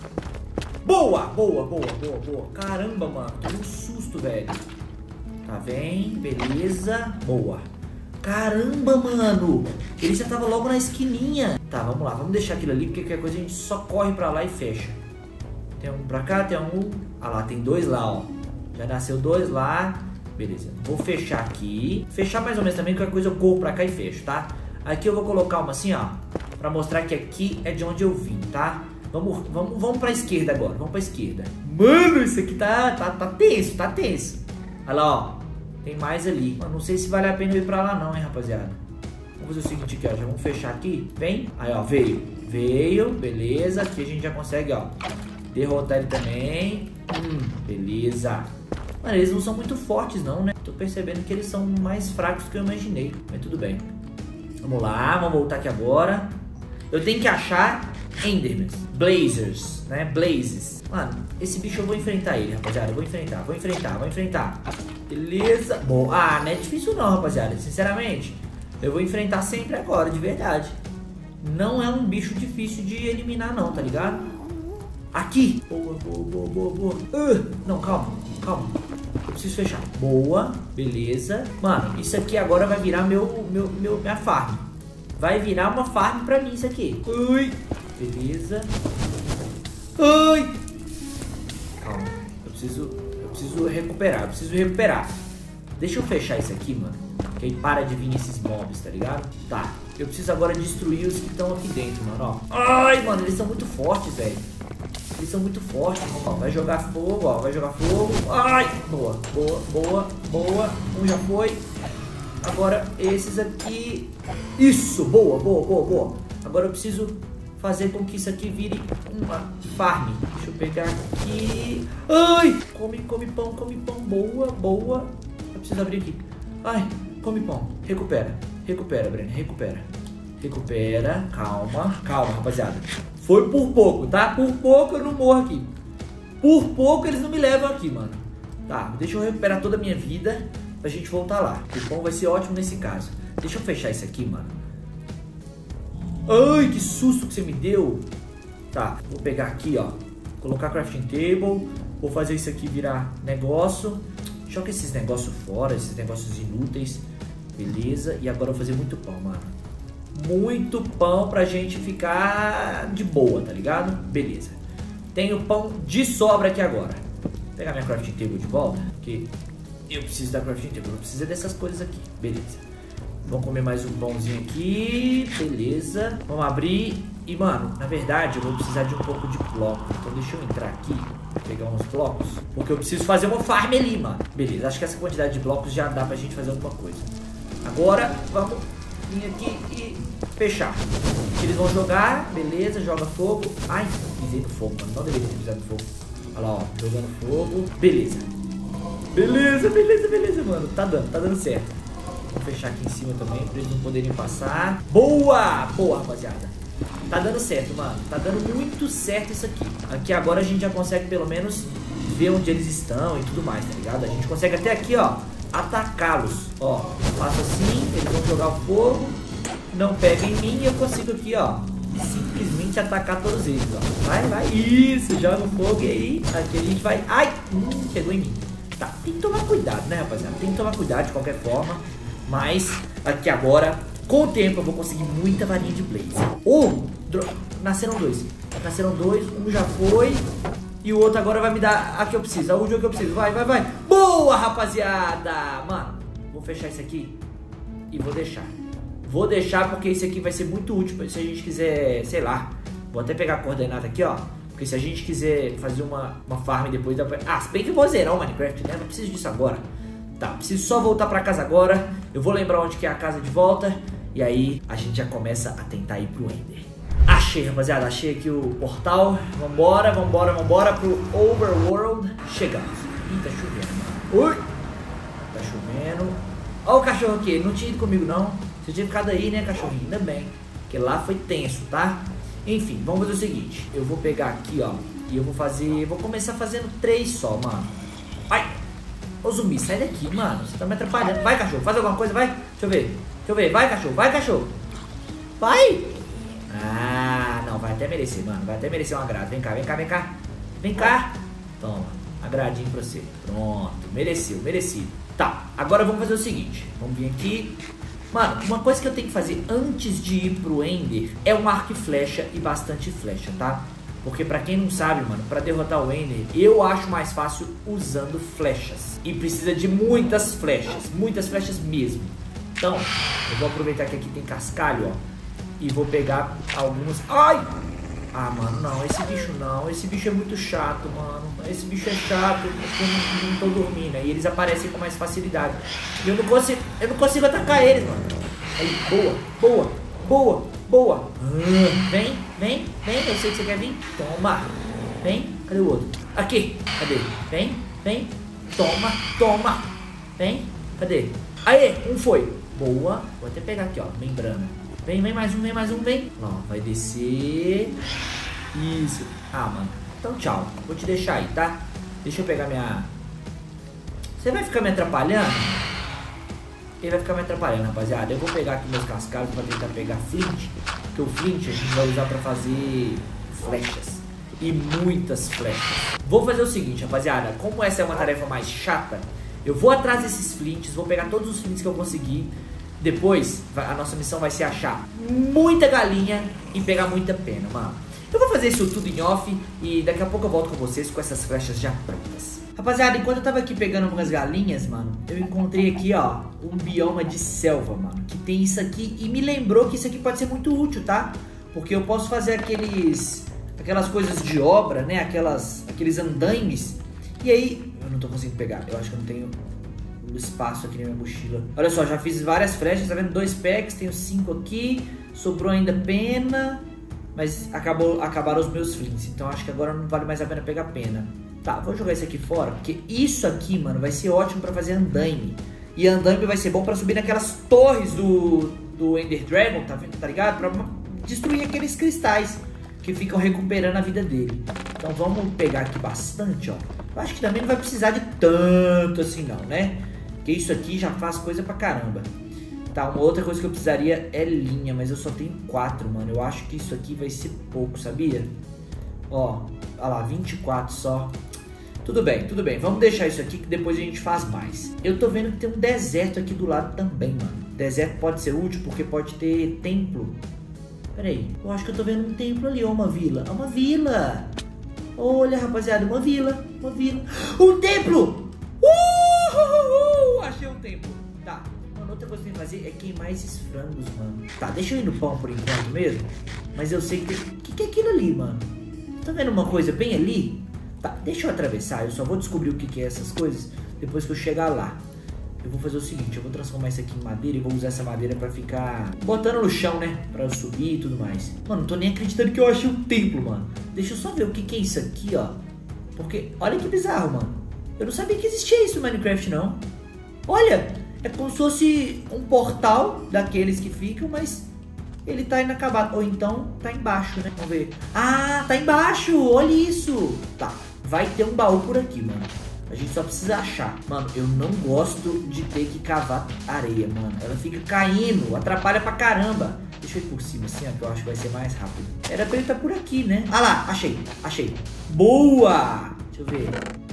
Boa, boa, boa, boa, boa. Caramba, mano. Tô um susto, velho. Tá, vem, beleza. Boa. Caramba, mano. Ele já tava logo na esquininha. Tá, vamos lá, vamos deixar aquilo ali, porque qualquer coisa a gente só corre pra lá e fecha. Tem um pra cá, tem um... Ah lá, tem dois lá, ó. Já nasceu dois lá. Beleza, vou fechar aqui. Fechar mais ou menos também, qualquer coisa eu corro pra cá e fecho, tá? Aqui eu vou colocar uma assim, ó, pra mostrar que aqui é de onde eu vim, tá? Vamos, vamos, vamos pra esquerda agora, vamos pra esquerda. Mano, isso aqui tá, tá, tá tenso, tá tenso. Olha lá, ó. Tem mais ali. Mano, não sei se vale a pena eu ir pra lá não, hein, rapaziada. Vamos fazer o seguinte aqui, ó. Já vamos fechar aqui. Vem. Aí, ó. Veio. Veio. Beleza. Aqui a gente já consegue, ó, derrotar ele também. Hum, beleza. Mano, eles não são muito fortes não, né? Tô percebendo que eles são mais fracos do que eu imaginei. Mas tudo bem. Vamos lá. Vamos voltar aqui agora. Eu tenho que achar Endermans. Blazers, né? Blazes. Mano, esse bicho eu vou enfrentar ele, rapaziada. Eu vou enfrentar, vou enfrentar, vou enfrentar. Beleza. Bom, ah, não é difícil não, rapaziada. Sinceramente, eu vou enfrentar sempre agora, de verdade. Não é um bicho difícil de eliminar não, tá ligado? Aqui. Boa, boa, boa, boa, boa. Uh, não, calma, calma. Eu preciso fechar. Boa, beleza. Mano, isso aqui agora vai virar meu, meu, meu, minha farm. Vai virar uma farm pra mim isso aqui. Ui. Beleza. Ui. Calma, eu preciso, eu preciso recuperar, eu preciso recuperar. Deixa eu fechar isso aqui, mano, que aí para de vir esses mobs, tá ligado? Tá, eu preciso agora destruir os que estão aqui dentro, mano, ó. Ai, mano, eles são muito fortes, velho. Eles são muito fortes, ó. Vai jogar fogo, ó, vai jogar fogo. Ai, boa, boa, boa, boa. Um já foi. Agora esses aqui. Isso, boa, boa, boa, boa. Agora eu preciso fazer com que isso aqui vire uma farm. Deixa eu pegar aqui. Ai! Come, come pão, come pão. Boa, boa. Eu preciso abrir aqui. Ai, come pão. Recupera. Recupera, Breno. Recupera. Recupera. Calma. Calma, rapaziada. Foi por pouco, tá? Por pouco eu não morro aqui. Por pouco eles não me levam aqui, mano. Tá, deixa eu recuperar toda a minha vida pra gente voltar lá. O pão vai ser ótimo nesse caso. Deixa eu fechar isso aqui, mano. Ai, que susto que você me deu. Tá, vou pegar aqui, ó. Colocar crafting table. Vou fazer isso aqui virar negócio. Joga esses negócios fora, esses negócios inúteis. Beleza, e agora eu vou fazer muito pão, mano. Muito pão pra gente ficar de boa, tá ligado? Beleza. Tenho pão de sobra aqui agora. Vou pegar minha crafting table de volta, porque eu preciso da crafting table. Eu preciso dessas coisas aqui, beleza. Vamos comer mais um pãozinho aqui. Beleza. Vamos abrir. E, mano, na verdade, eu vou precisar de um pouco de bloco. Então, deixa eu entrar aqui, pegar uns blocos, porque eu preciso fazer uma farm ali, mano. Beleza, acho que essa quantidade de blocos já dá pra gente fazer alguma coisa. Agora vamos vir aqui e fechar. Eles vão jogar, beleza, joga fogo. Ai, pisei no fogo, mano, não deveria ter pisado no fogo. Olha lá, ó, jogando fogo. Beleza. Beleza, beleza, beleza, mano. Tá dando, tá dando certo. Vou fechar aqui em cima também, pra eles não poderem passar. Boa! Boa, rapaziada. Tá dando certo, mano. Tá dando muito certo isso aqui. Aqui agora a gente já consegue pelo menos ver onde eles estão e tudo mais, tá ligado? A gente consegue até aqui, ó, atacá-los. Ó, faço assim, eles vão jogar o fogo. Não pega em mim e eu consigo aqui, ó, simplesmente atacar todos eles, ó. Vai, vai. Isso, joga o fogo e aí, aqui a gente vai... Ai, hum, chegou em mim. Tá, tem que tomar cuidado, né, rapaziada? Tem que tomar cuidado de qualquer forma. Mas, aqui agora, com o tempo, eu vou conseguir muita varinha de Blaze. Ou, oh, nasceram dois. Nasceram dois, um já foi. E o outro agora vai me dar a que eu preciso. A última que eu preciso. Vai, vai, vai. Boa, rapaziada. Mano, vou fechar isso aqui e vou deixar. Vou deixar porque isso aqui vai ser muito útil se a gente quiser, sei lá. Vou até pegar a coordenada aqui, ó. Porque se a gente quiser fazer uma, uma farm depois da... Ah, se bem que eu vou zerar o Minecraft, né? Não preciso disso agora. Tá, preciso só voltar pra casa agora. Eu vou lembrar onde que é a casa de volta. E aí a gente já começa a tentar ir pro Ender. Achei, rapaziada, achei aqui o portal. Vambora, vambora, vambora pro Overworld. Chegamos. Ih, tá chovendo. Ui! Tá chovendo. Ó o cachorro aqui, ele não tinha ido comigo não. Você tinha ficado aí, né, cachorrinho? Ainda bem. Porque lá foi tenso, tá? Enfim, vamos fazer o seguinte. Eu vou pegar aqui, ó. E eu vou fazer... Vou começar fazendo três só, mano. Ai! Ô zumbi, sai daqui, mano. Você tá me atrapalhando. Vai, cachorro, faz alguma coisa, vai. Deixa eu ver. Deixa eu ver. Vai, cachorro, vai, cachorro. Vai! Ah, não, vai até merecer, mano. Vai até merecer um agrado. Vem cá, vem cá, vem cá. Vem cá. Toma, agradinho pra você. Pronto, mereceu, merecido. Tá, agora vamos fazer o seguinte. Vamos vir aqui. Mano, uma coisa que eu tenho que fazer antes de ir pro Ender é um arco e flecha e bastante flecha, tá? Porque pra quem não sabe, mano, pra derrotar o Ender, eu acho mais fácil usando flechas. E precisa de muitas flechas, muitas flechas mesmo. Então, eu vou aproveitar que aqui tem cascalho, ó. E vou pegar algumas... Ai! Ah, mano, não, esse bicho não. Esse bicho é muito chato, mano. Esse bicho é chato, porque eu não, não tô dormindo. Aí eles aparecem com mais facilidade. E eu não consigo, eu não consigo atacar eles, mano. Aí, boa, boa, boa, boa. Ah, vem, vem, vem. Eu sei que você quer vir. Toma. Vem. Cadê o outro? Aqui. Cadê? Vem, vem. Toma, toma. Vem. Cadê? Aê, um foi. Boa. Vou até pegar aqui, ó, membrana. Vem, vem mais um, vem mais um, vem. Ó, vai descer. Isso. Ah, mano. Então, tchau. Vou te deixar aí, tá? Deixa eu pegar minha... Você vai ficar me atrapalhando? Ele vai ficar me atrapalhando, rapaziada. Eu vou pegar aqui meus cascalhos pra tentar pegar flint. Porque o flint a gente vai usar pra fazer flechas. E muitas flechas. Vou fazer o seguinte, rapaziada. Como essa é uma tarefa mais chata, eu vou atrás desses flints. Vou pegar todos os flints que eu conseguir. Depois, a nossa missão vai ser achar muita galinha e pegar muita pena, mano. Eu vou fazer isso tudo em off e daqui a pouco eu volto com vocês com essas flechas já prontas. Rapaziada, enquanto eu tava aqui pegando algumas galinhas, mano, eu encontrei aqui, ó, um bioma de selva, mano, que tem isso aqui e me lembrou que isso aqui pode ser muito útil, tá? Porque eu posso fazer aqueles, aquelas coisas de obra, né, aquelas, aqueles andaimes. E aí, eu não tô conseguindo pegar, eu acho que eu não tenho... espaço aqui na minha mochila. Olha só, já fiz várias flechas, tá vendo? Dois packs, tenho cinco aqui. Sobrou ainda pena, mas acabou, acabaram os meus flints. Então acho que agora não vale mais a pena pegar pena. Tá, vou jogar isso aqui fora, porque isso aqui, mano, vai ser ótimo pra fazer andaime. E andaime vai ser bom pra subir naquelas torres do, do Ender Dragon, tá, tá ligado? Pra destruir aqueles cristais que ficam recuperando a vida dele. Então vamos pegar aqui bastante, ó. Eu acho que também não vai precisar de tanto assim não, né? Porque isso aqui já faz coisa pra caramba. Tá, uma outra coisa que eu precisaria é linha, mas eu só tenho quatro, mano. Eu acho que isso aqui vai ser pouco, sabia? Ó, olha lá, vinte e quatro só. Tudo bem, tudo bem. Vamos deixar isso aqui que depois a gente faz mais. Eu tô vendo que tem um deserto aqui do lado também, mano. Deserto pode ser útil porque pode ter templo. Pera aí, eu acho que eu tô vendo um templo ali, ó, uma vila. É uma vila. Olha, rapaziada, uma vila, uma vila. Um templo! Uh! Achei um templo. Tá, uma outra coisa que eu tenho que fazer é queimar esses frangos, mano. Tá, deixa eu ir no pão por enquanto mesmo. Mas eu sei que tem... O que, que é aquilo ali, mano? Tá vendo uma coisa bem ali? Tá, deixa eu atravessar. Eu só vou descobrir o que, que é essas coisas depois que eu chegar lá. eu vou fazer o seguinte, eu vou transformar isso aqui em madeira e vou usar essa madeira pra ficar botando no chão, né? Pra eu subir e tudo mais. Mano, não tô nem acreditando que eu achei um templo, mano. Deixa eu só ver o que que é isso aqui, ó. Porque, olha que bizarro, mano. Eu não sabia que existia isso no Minecraft, não. Olha, é como se fosse um portal daqueles que ficam, mas ele tá inacabado. Ou então tá embaixo, né? Vamos ver. Ah, tá embaixo, olha isso. Tá, vai ter um baú por aqui, mano. A gente só precisa achar. Mano, eu não gosto de ter que cavar areia, mano. Ela fica caindo, atrapalha pra caramba. Deixa eu ir por cima assim, ó, que eu acho que vai ser mais rápido. Era pra ele estar por aqui, né? Ah lá, achei, achei. Boa! Deixa eu ver.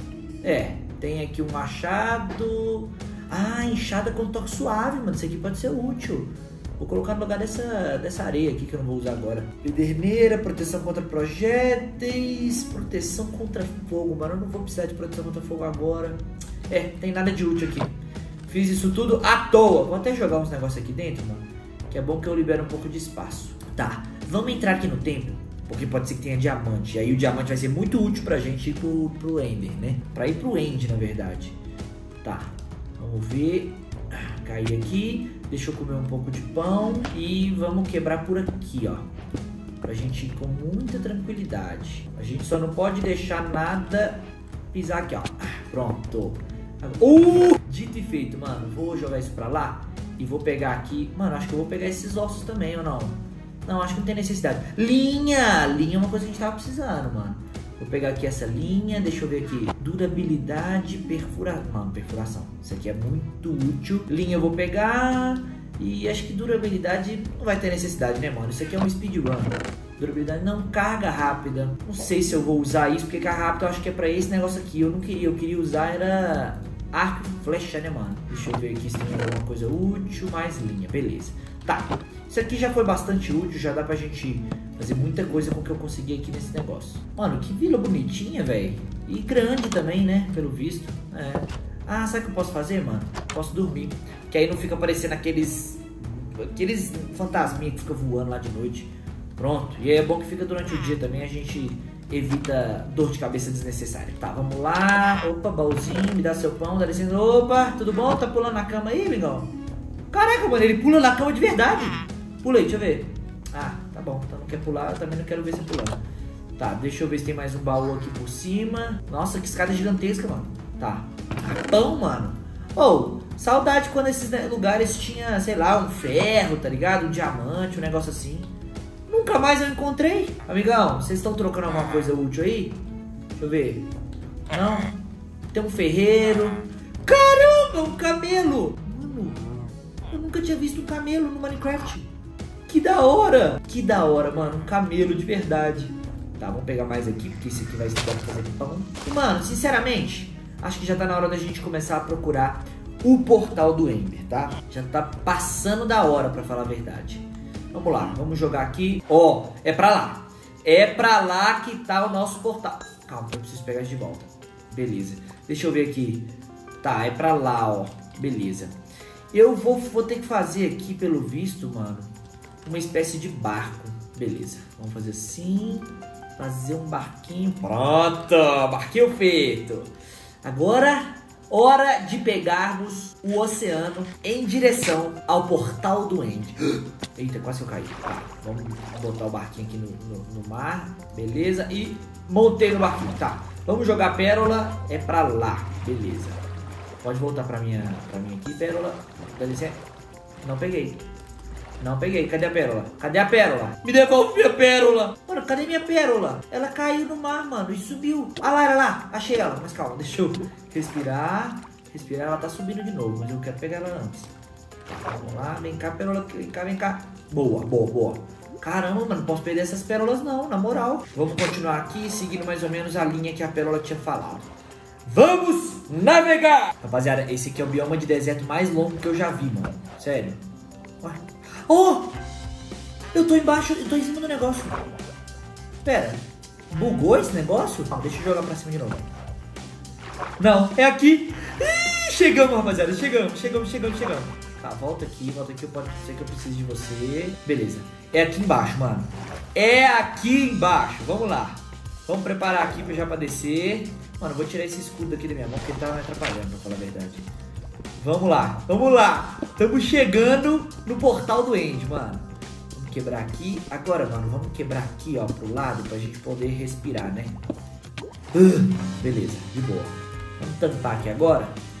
É, tem aqui um machado. Ah, enxada com toque suave, mano. Isso aqui pode ser útil. Vou colocar no lugar dessa, dessa areia aqui que eu não vou usar agora. Pederneira, proteção contra projéteis, proteção contra fogo. Mano, eu não vou precisar de proteção contra fogo agora. É, tem nada de útil aqui. Fiz isso tudo à toa. Vou até jogar uns negócios aqui dentro, mano. Que é bom que eu libero um pouco de espaço. Tá, vamos entrar aqui no templo. Porque pode ser que tenha diamante. E aí o diamante vai ser muito útil pra gente ir pro, pro Ender, né? Pra ir pro End, na verdade. Tá, vamos ver. Cair aqui. Deixa eu comer um pouco de pão e vamos quebrar por aqui, ó. Pra gente ir com muita tranquilidade. A gente só não pode deixar nada pisar aqui, ó. Pronto. Uh! Dito e feito, mano. Vou jogar isso pra lá e vou pegar aqui. Mano, acho que eu vou pegar esses ossos também, ou não? Não, acho que não tem necessidade. Linha! Linha é uma coisa que a gente tava precisando, mano. Vou pegar aqui essa linha, deixa eu ver aqui. Durabilidade, perfuração. Mano, perfuração. Isso aqui é muito útil. Linha eu vou pegar. E acho que durabilidade não vai ter necessidade, né, mano? Isso aqui é um speedrun. Durabilidade não, carga rápida. Não sei se eu vou usar isso, porque carga rápida eu acho que é pra esse negócio aqui. Eu não queria, eu queria usar era arco e flecha, né, mano? Deixa eu ver aqui se tem alguma coisa útil. Mais linha, beleza. Tá, isso aqui já foi bastante útil, já dá pra gente fazer muita coisa com o que eu consegui aqui nesse negócio. Mano, que vila bonitinha, velho. E grande também, né, pelo visto. É. Ah, sabe o que eu posso fazer, mano? Posso dormir. Que aí não fica parecendo aqueles... Aqueles fantasminha que fica voando lá de noite. Pronto. E aí é bom que fica durante o dia também, a gente evita dor de cabeça desnecessária. Tá, vamos lá. Opa, baúzinho, me dá seu pão, dá licença. Opa, tudo bom? Tá pulando na cama aí, amigão? Caraca, mano, ele pula na cama de verdade. Pula aí, deixa eu ver. Ah, tá bom, então não quer pular, eu também não quero ver você pulando. Tá, deixa eu ver se tem mais um baú aqui por cima. Nossa, que escada gigantesca, mano. Tá, pão, mano. Oh, saudade quando esses lugares tinha, sei lá, um ferro, tá ligado? Um diamante, um negócio assim. Nunca mais eu encontrei. Amigão, vocês estão trocando alguma coisa útil aí? Deixa eu ver. Não? Tem um ferreiro. Caramba, um camelo. Mano, eu nunca tinha visto um camelo no Minecraft. Que da hora. Que da hora, mano. Um camelo de verdade. Tá, vamos pegar mais aqui, porque esse aqui vai ser bom pra fazer pão. E, mano, sinceramente, acho que já tá na hora da gente começar a procurar o portal do Ender, tá? Já tá passando da hora, pra falar a verdade. Vamos lá, vamos jogar aqui. Ó, é pra lá. É pra lá que tá o nosso portal. Calma, eu preciso pegar de volta. Beleza. Deixa eu ver aqui. Tá, é pra lá, ó. Beleza. Eu vou, vou ter que fazer aqui, pelo visto, mano, uma espécie de barco. Beleza. Vamos fazer assim. Fazer um barquinho. Pronto, barquinho feito. Agora, hora de pegarmos o oceano em direção ao portal do End. Eita, quase que eu caí. Tá, vamos botar o barquinho aqui no, no, no mar. Beleza, e montei no barquinho. Tá, vamos jogar pérola. É pra lá, beleza. Pode voltar pra minha, pra mim aqui, pérola. Dá licença. Não peguei. Não peguei, cadê a pérola? Cadê a pérola? Me devolve a pérola. Mano, cadê minha pérola? Ela caiu no mar, mano, e subiu. Ah lá, era lá, achei ela. Mas calma, deixa eu respirar. Respirar, ela tá subindo de novo, mas eu quero pegar ela antes. Vamos lá, vem cá, pérola, vem cá, vem cá. Boa, boa, boa. Caramba, mano, não posso perder essas pérolas não, na moral. Vamos continuar aqui, seguindo mais ou menos a linha que a pérola tinha falado. Vamos navegar! Rapaziada, esse aqui é o bioma de deserto mais longo que eu já vi, mano. Sério. Ué. Oh! Eu tô embaixo, eu tô em cima do negócio. Pera, bugou esse negócio? Não, deixa eu jogar pra cima de novo. Não, é aqui. Ih, chegamos, rapaziada, chegamos, chegamos, chegamos, chegamos. Tá, volta aqui, volta aqui, eu posso dizer que eu preciso de você. Beleza, é aqui embaixo, mano. É aqui embaixo, vamos lá. Vamos preparar aqui já pra descer. Mano, eu vou tirar esse escudo aqui da minha mão, porque ele tá me atrapalhando, pra falar a verdade. Vamos lá, vamos lá. Estamos chegando no portal do End, mano. Vamos quebrar aqui. Agora, mano, vamos quebrar aqui, ó, pro lado pra gente poder respirar, né? Uh, beleza, de boa. Vamos tampar aqui agora.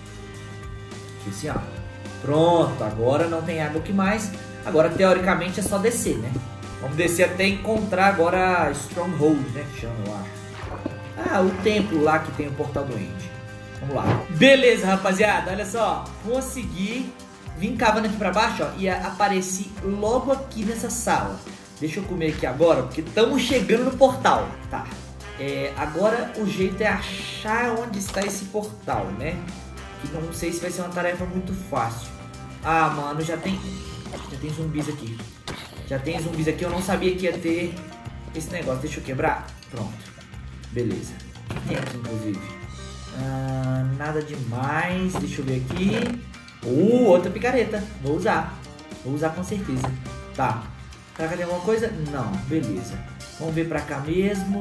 Aqui assim, ó. Pronto, agora não tem água aqui mais. Agora, teoricamente, é só descer, né? Vamos descer até encontrar agora Stronghold, né? Que chama, eu acho. Ah, o templo lá que tem o portal do End. Vamos lá. Beleza, rapaziada. Olha só. Consegui. Vim cavando aqui pra baixo, ó. E apareci logo aqui nessa sala. Deixa eu comer aqui agora, porque estamos chegando no portal. Tá. É, agora o jeito é achar onde está esse portal, né? Que não sei se vai ser uma tarefa muito fácil. Ah, mano, já tem... Já tem zumbis aqui. Já tem zumbis aqui. Eu não sabia que ia ter esse negócio. Deixa eu quebrar. Pronto. Beleza. O que tem aqui, inclusive? Ah, nada demais. Deixa eu ver aqui. Uh, outra picareta. Vou usar. Vou usar com certeza. Tá. Será que tem alguma coisa? Não. Beleza. Vamos ver pra cá mesmo.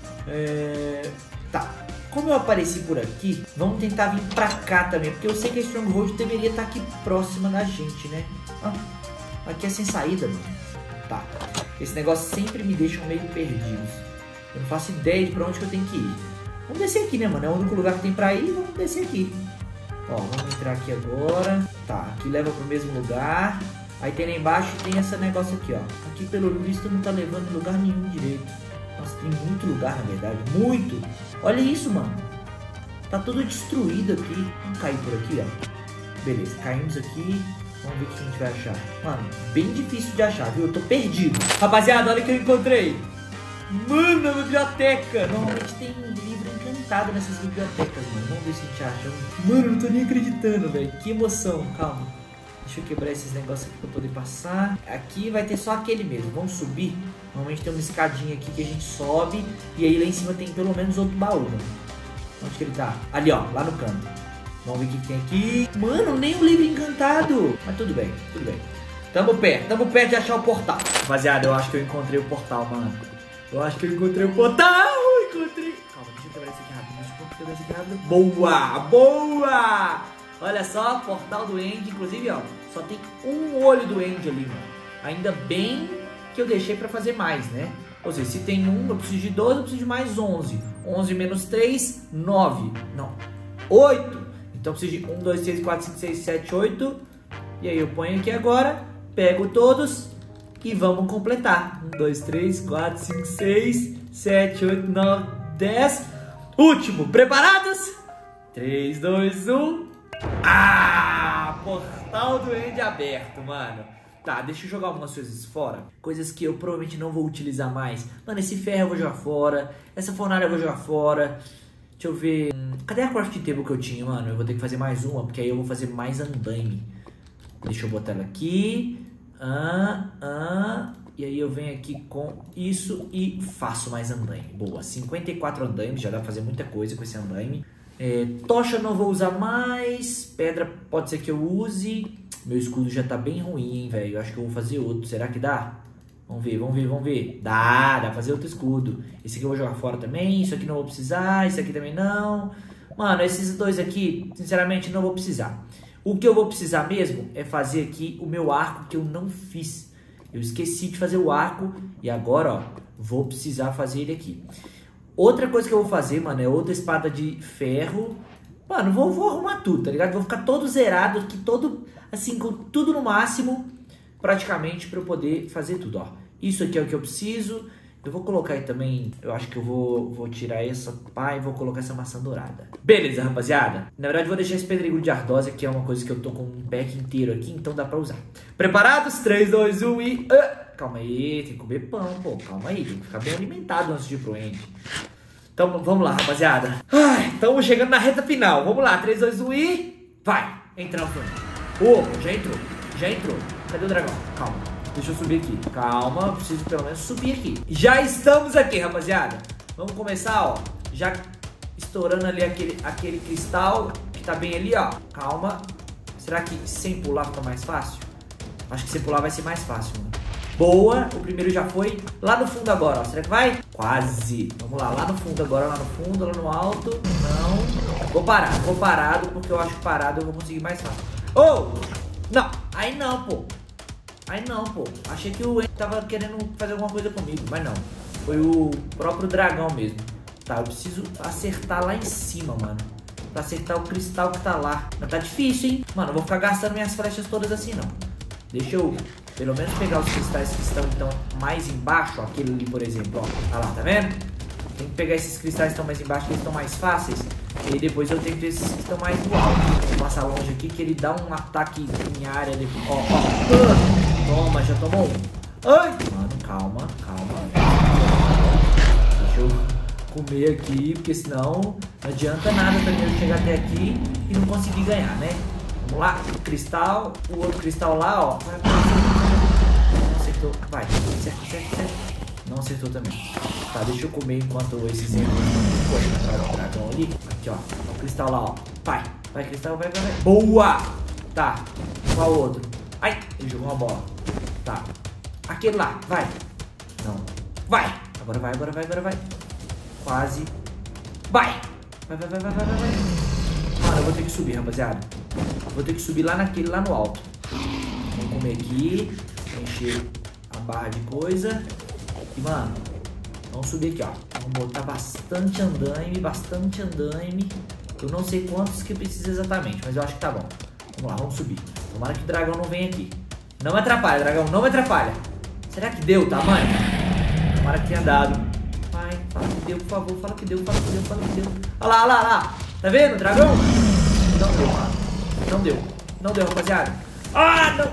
É... Tá. Como eu apareci por aqui, vamos tentar vir pra cá também. Porque eu sei que a Stronghold deveria estar aqui próxima da gente, né? Ah, aqui é sem saída, mano. Tá. Esse negócio sempre me deixa meio perdido. Eu não faço ideia de pra onde que eu tenho que ir. Vamos descer aqui, né, mano? É o único lugar que tem pra ir. Vamos descer aqui. Ó, vamos entrar aqui agora. Tá, aqui leva pro mesmo lugar. Aí tem lá embaixo, tem esse negócio aqui, ó. Aqui, pelo visto, não tá levando em lugar nenhum direito. Nossa, tem muito lugar, na verdade. Muito. Olha isso, mano. Tá tudo destruído aqui. Vamos cair por aqui, ó. Beleza, caímos aqui. Vamos ver o que a gente vai achar. Mano, bem difícil de achar, viu? Eu tô perdido. Rapaziada, olha o que eu encontrei. Mano, a biblioteca. Normalmente tem livro encantado nessas bibliotecas, mano. Vamos ver se a gente acha. Mano, eu não tô nem acreditando, velho. Que emoção. Calma. Deixa eu quebrar esses negócios aqui pra poder passar. Aqui vai ter só aquele mesmo. Vamos subir. Normalmente tem uma escadinha aqui que a gente sobe. E aí lá em cima tem pelo menos outro baú, mano. Onde que ele tá? Ali, ó. Lá no canto. Vamos ver o que tem aqui. Mano, nem um livro encantado. Mas tudo bem, tudo bem. Tamo perto, tamo perto de achar o portal. Rapaziada, eu acho que eu encontrei o portal, mano. Eu acho que eu encontrei o portal. Encontrei. Calma, deixa eu quebrar isso aqui rápido. Deixa eu quebrar isso aqui rápido. Boa, boa. Olha só, portal do End. Inclusive, ó, só tem um olho do End ali, mano. Ainda bem que eu deixei pra fazer mais, né? Ou seja, se tem um, eu preciso de dois, eu preciso de mais onze. onze menos três, nove. Não, oito. Então eu preciso de um, dois, três, quatro, cinco, seis, sete, oito. E aí eu ponho aqui agora, pego todos e vamos completar. um, dois, três, quatro, cinco, seis, sete, oito, nove, dez. Último, preparados? três, dois, um. Ah! Portal do End aberto, mano. Tá, deixa eu jogar algumas coisas fora. Coisas que eu provavelmente não vou utilizar mais. Mano, esse ferro eu vou jogar fora. Essa fornalha eu vou jogar fora. Deixa eu ver. Cadê a craft table que eu tinha, mano? Eu vou ter que fazer mais uma, porque aí eu vou fazer mais andaime. Deixa eu botar ela aqui. Ah, ah. E aí eu venho aqui com isso e faço mais andaime. Boa, cinquenta e quatro andaimes. Já dá pra fazer muita coisa com esse andaime. É, tocha eu não vou usar mais. Pedra pode ser que eu use. Meu escudo já tá bem ruim, hein, velho. Eu acho que eu vou fazer outro. Será que dá? Vamos ver, vamos ver, vamos ver. Dá, dá pra fazer outro escudo. Esse aqui eu vou jogar fora também. Isso aqui não vou precisar. Esse aqui também não. Mano, esses dois aqui, sinceramente, não vou precisar. O que eu vou precisar mesmo é fazer aqui o meu arco que eu não fiz. Eu esqueci de fazer o arco. E agora, ó, vou precisar fazer ele aqui. Outra coisa que eu vou fazer, mano, é outra espada de ferro. Mano, vou, vou arrumar tudo, tá ligado? Vou ficar todo zerado aqui, todo, assim, com tudo no máximo, praticamente, pra eu poder fazer tudo, ó. Isso aqui é o que eu preciso. Eu vou colocar aí também, eu acho que eu vou, vou tirar essa pá e vou colocar essa maçã dourada. Beleza, rapaziada. Na verdade, eu vou deixar esse pedregulho de ardósia, que é uma coisa que eu tô com um pack inteiro aqui, então dá pra usar. Preparados? três, dois, um e... Uh! Calma aí, tem que comer pão, pô. Calma aí, tem que ficar bem alimentado antes de ir pro End. Então, vamos lá, rapaziada. Ai, estamos chegando na reta final. Vamos lá, três, dois, um e... Vai! Entramos no End. Ô, já entrou, já entrou. Cadê o dragão? Calma, deixa eu subir aqui. Calma, eu preciso pelo menos subir aqui. Já estamos aqui, rapaziada. Vamos começar, ó. Já estourando ali aquele, aquele cristal que tá bem ali, ó. Calma. Será que sem pular fica mais fácil? Acho que sem pular vai ser mais fácil, mano. Boa, o primeiro já foi. Lá no fundo agora, ó. Será que vai? Quase. Vamos lá, lá no fundo agora, lá no fundo, lá no alto. Não. Vou parar, vou parado, porque eu acho que parado eu vou conseguir mais fácil. Oh! Não, aí não, pô. Aí não, pô. Achei que o Enzo tava querendo fazer alguma coisa comigo, mas não. Foi o próprio dragão mesmo. Tá, eu preciso acertar lá em cima, mano. Pra acertar o cristal que tá lá. Mas tá difícil, hein? Mano, eu vou ficar gastando minhas flechas todas assim, não. Deixa eu, pelo menos, pegar os cristais que estão, então, mais embaixo. Ó, aquele ali, por exemplo, ó. Olha lá, tá vendo? Tem que pegar esses cristais que estão mais embaixo, que eles estão mais fáceis. E depois eu tenho que ver esses que estão mais no alto. Vou passar longe aqui, que ele dá um ataque em área. De... Ó, ó. Toma, já tomou um. Ai! Mano, calma, calma. Deixa eu comer aqui, porque senão não adianta nada também eu chegar até aqui e não conseguir ganhar, né? Vamos lá, cristal, o outro cristal lá, ó. Não acertou, vai, certo, certo, certo. Não acertou também. Tá, deixa eu comer enquanto esses erros correm atrás do dragão ali. Aqui, ó, o cristal lá, ó. Vai, vai, cristal, vai, vai, vai. Boa! Tá, qual outro? Ai, ele jogou uma bola. Tá, aquele lá, vai. Não, vai. Agora vai, agora vai, agora vai. Quase. Vai! Vai, vai, vai, vai, vai, vai. Mano, eu vou ter que subir, rapaziada. Vou ter que subir lá naquele, lá no alto. Vamos comer aqui. Encher a barra de coisa. E, mano, vamos subir aqui, ó. Vamos botar bastante andaime, bastante andaime. Eu não sei quantos que precisa exatamente, mas eu acho que tá bom. Vamos lá, vamos subir. Tomara que o dragão não venha aqui. Não me atrapalha, dragão, não me atrapalha. Será que deu o tamanho? Tomara que tenha dado. Vai, fala que deu, por favor, fala que deu, fala que deu, fala que deu. Olha lá, olha lá, olha lá. Tá vendo, dragão? Não deu, mano. Não deu. Não deu, rapaziada. Ah, não.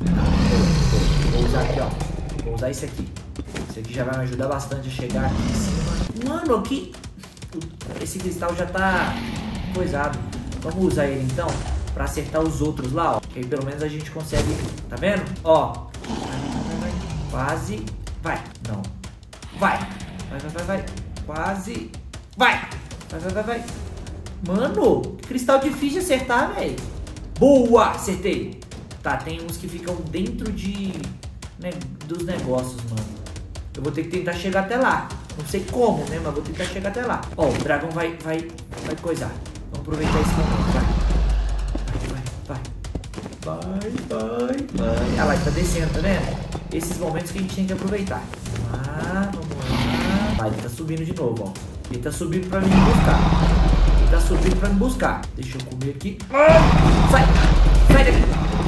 Vou usar aqui, ó. Vou usar esse aqui. Esse aqui já vai me ajudar bastante a chegar aqui em cima. Mano, aqui... Esse cristal já tá coisado. Vamos usar ele, então, pra acertar os outros lá, ó. Que aí, pelo menos, a gente consegue... Tá vendo? Ó. Vai, vai, vai. Quase. Vai. Não. Vai. Vai, vai, vai, vai. Quase. Vai. Vai, vai, vai, vai. Mano, cristal difícil de acertar, velho. Boa, acertei. Tá, tem uns que ficam dentro de... Né, dos negócios, mano. Eu vou ter que tentar chegar até lá. Não sei como, né, mas vou tentar chegar até lá. Ó, o dragão vai, vai, vai coisar. Vamos aproveitar esse momento, vai. Vai, vai. Vai, vai, vai. Ah lá, ele tá descendo, tá vendo? Esses momentos que a gente tem que aproveitar. Vamos lá, vamos lá. Vai, ele tá subindo de novo, ó. Ele tá subindo pra me buscar. Ele tá subindo pra me buscar. Deixa eu comer aqui. Sai! Sai daqui!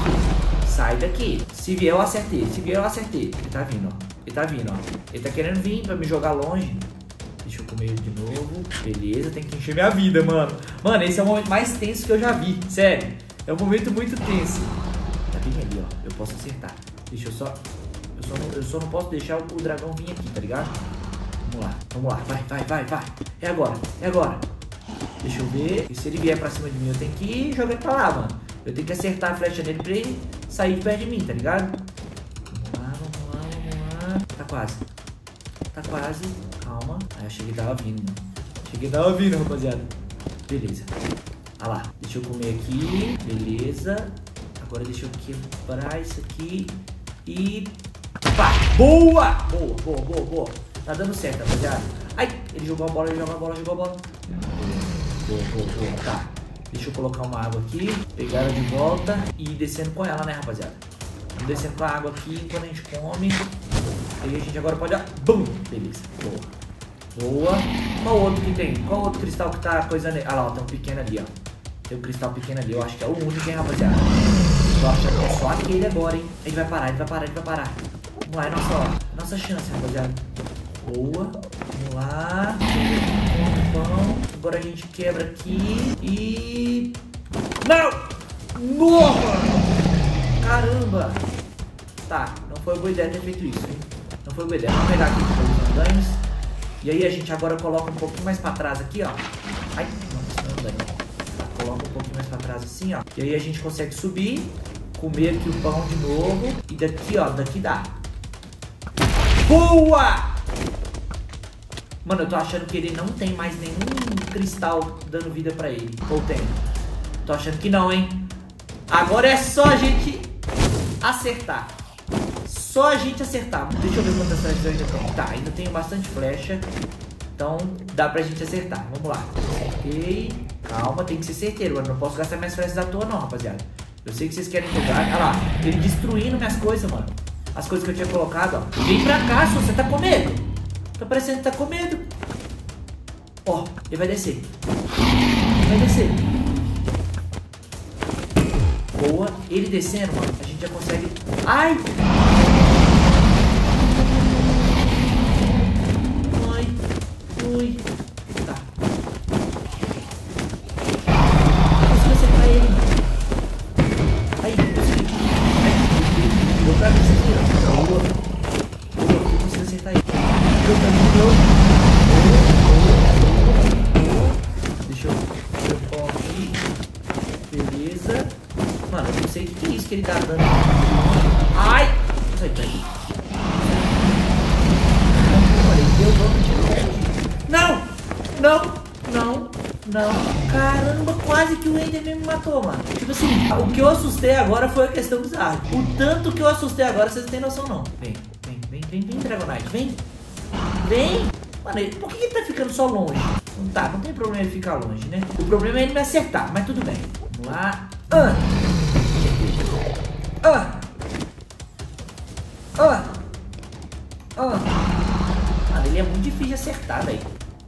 Sai daqui. Se vier eu acertei. Se vier eu acertei. Ele tá vindo, ó. Ele tá vindo, ó. Ele tá querendo vir pra me jogar longe. Deixa eu comer ele de novo. Beleza, tem que encher minha vida, mano. Mano, esse é o momento mais tenso que eu já vi. Sério. É um momento muito tenso. Tá bem ali, ó. Eu posso acertar. Deixa eu só... Eu só não, eu só não posso deixar o, o dragão vir aqui, tá ligado? Vamos lá. Vamos lá. Vai, vai, vai, vai. É agora. É agora. Deixa eu ver. E se ele vier pra cima de mim, eu tenho que jogar ele pra lá, mano. Eu tenho que acertar a flecha nele pra ele sair de perto de mim, tá ligado? Vamos lá, vamos lá, vamos lá. Tá quase. Tá quase. Calma. Aí eu achei que tava vindo, mano. Achei que tava vindo, rapaziada. Beleza. Olha lá. Deixa eu comer aqui. Beleza. Agora deixa eu quebrar isso aqui. E... Pá! Boa! Boa, boa, boa, boa. Tá dando certo, rapaziada. Ai! Ele jogou a bola, ele jogou a bola, jogou a bola. Boa, boa, boa. Tá. Deixa eu colocar uma água aqui. Pegar ela de volta e ir descendo com ela, né, rapaziada? Vamos descendo com a água aqui enquanto a gente come. E a gente agora pode... Bum! Beleza. Boa. Boa. Qual outro que tem? Qual outro cristal que tá coisa... Ah lá, ó, tem um pequeno ali, ó. Tem um cristal pequeno ali. Eu acho que é o único, hein, rapaziada? Eu acho que é só aquele agora, hein? Ele vai parar, ele vai parar, ele vai parar. Vamos lá, é nossa, ó, nossa chance, rapaziada. Boa. Vamos lá. Pão. Agora a gente quebra aqui e... Não! Nossa! Caramba! Tá, não foi boa ideia ter feito isso, hein? Não foi boa ideia. Vamos pegar aqui os andaimes. E aí a gente agora coloca um pouquinho mais pra trás aqui, ó. Ai, não, isso não é andaime. Tá, coloca um pouquinho mais pra trás assim, ó. E aí a gente consegue subir, comer aqui o pão de novo. E daqui, ó, daqui dá. Boa! Mano, eu tô achando que ele não tem mais nenhum cristal dando vida pra ele. Ou tem? Tô achando que não, hein? Agora é só a gente acertar. só a gente acertar. Deixa eu ver quantas flechas eu ainda tenho. Tá, ainda tenho bastante flecha. Então dá pra gente acertar. Vamos lá. Acertei. Calma, tem que ser certeiro, mano. Não posso gastar minhas flechas à toa não, rapaziada. Eu sei que vocês querem jogar. Olha lá, ele destruindo minhas coisas, mano. As coisas que eu tinha colocado, ó. Vem pra cá, se você tá com medo. Tá parecendo que tá com medo. Ó, ele vai descer. Ele vai descer. Boa. Ele descendo, mano, a gente já consegue... Ai! Ai. Ui. Tá. Eu consigo acertar ele, mano. Aí, consegui. Aí. Deu pra mim isso aqui, ó. Boa. Boa. Eu consigo acertar ele. Deu pra mim, deu. Deixa eu... Deixa eu pôr aqui. Beleza. Mano, eu não sei o que é isso que ele tá dando. Ai! Sai daí. Não! Não! Não! Não! Caramba, quase que o Enderman me matou, mano. Tipo assim, o que eu assustei agora foi a questão dos arcos. O tanto que eu assustei agora, vocês não têm noção, não. Vem, vem, vem, vem, vem, Dragonite. Vem! Vem! Mano, ele, por que ele tá ficando só longe? Não tá, não tem problema ele ficar longe, né? O problema é ele me acertar, mas tudo bem. Vamos lá. Ah! Ah! Ah! Ah! Mano, ele é muito difícil de acertar, velho.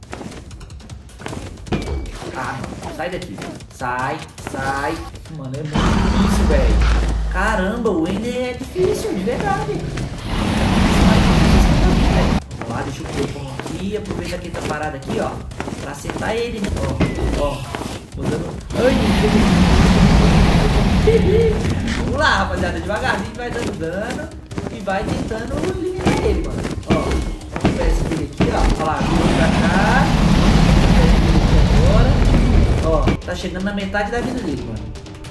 Ah, não. Sai daqui. Sai, sai. Mano, é muito difícil, velho. Caramba, o Ender é difícil, de verdade. Vamos lá, deixa eu pôr aqui. Aproveita que ele tá parado aqui, ó. Pra acertar ele. Ó, ó. Botando... Ai, vamos lá, rapaziada. Devagarzinho vai dando dano. E vai tentando eliminar ele, mano. Ó, vamos ver esse dele aqui, ó. Olha lá, virou pra cá. Agora. Ó, tá chegando na metade da vida dele, mano.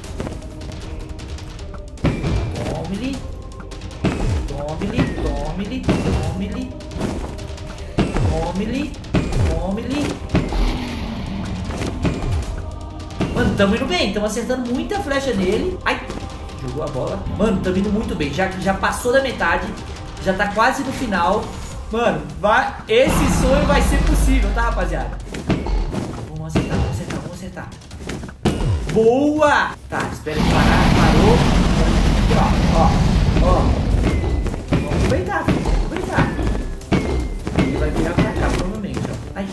Tome-lhe. Tome-lhe, tome-lhe, tome-lhe. Tome-lhe, tome-lhe. Mano, tamo indo bem, tamo acertando muita flecha nele. Ai, jogou a bola. Mano, tamo indo muito bem, já, já passou da metade. Já tá quase no final. Mano, vai, esse sonho vai ser possível, tá, rapaziada? Vamos acertar, vamos acertar, vamos acertar. Boa! Tá, espera ele parar, parou. Aqui, ó, ó, ó. Vamos aproveitar, filho, vamos aproveitar. Ele vai virar pra cá, provavelmente, ó. Ai,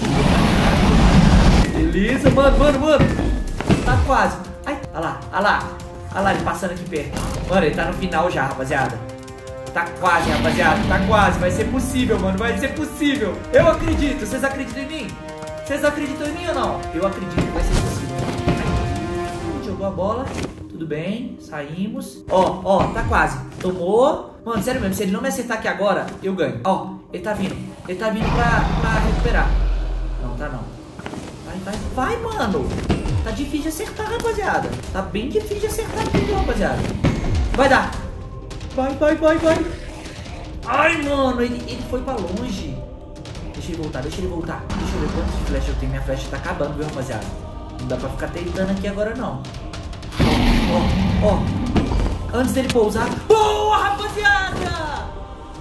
beleza, mano, mano, mano. Tá quase. Ai, olha lá, olha lá. Olha lá ele passando aqui perto. Mano, ele tá no final já, rapaziada. Tá quase, rapaziada, tá quase. Vai ser possível, mano, vai ser possível. Eu acredito, vocês acreditam em mim? Vocês acreditam em mim ou não? Eu acredito que vai ser possível. Ai, jogou a bola. Tudo bem, saímos. Ó, ó, tá quase. Tomou. Mano, sério mesmo, se ele não me acertar aqui agora, eu ganho. Ó, ele tá vindo. Ele tá vindo pra, pra recuperar. Não, tá não. Vai, vai, vai, mano. Tá difícil de acertar, rapaziada. Tá bem difícil de acertar aqui, rapaziada. Vai dar. Vai, vai, vai, vai. Ai, mano, ele, ele foi pra longe. Deixa ele voltar, deixa ele voltar. Deixa eu ver quantos de flecha eu tenho. Minha flecha tá acabando, viu, rapaziada? Não dá pra ficar tentando aqui agora, não. Ó, ó, ó. Antes dele pousar. Boa, rapaziada!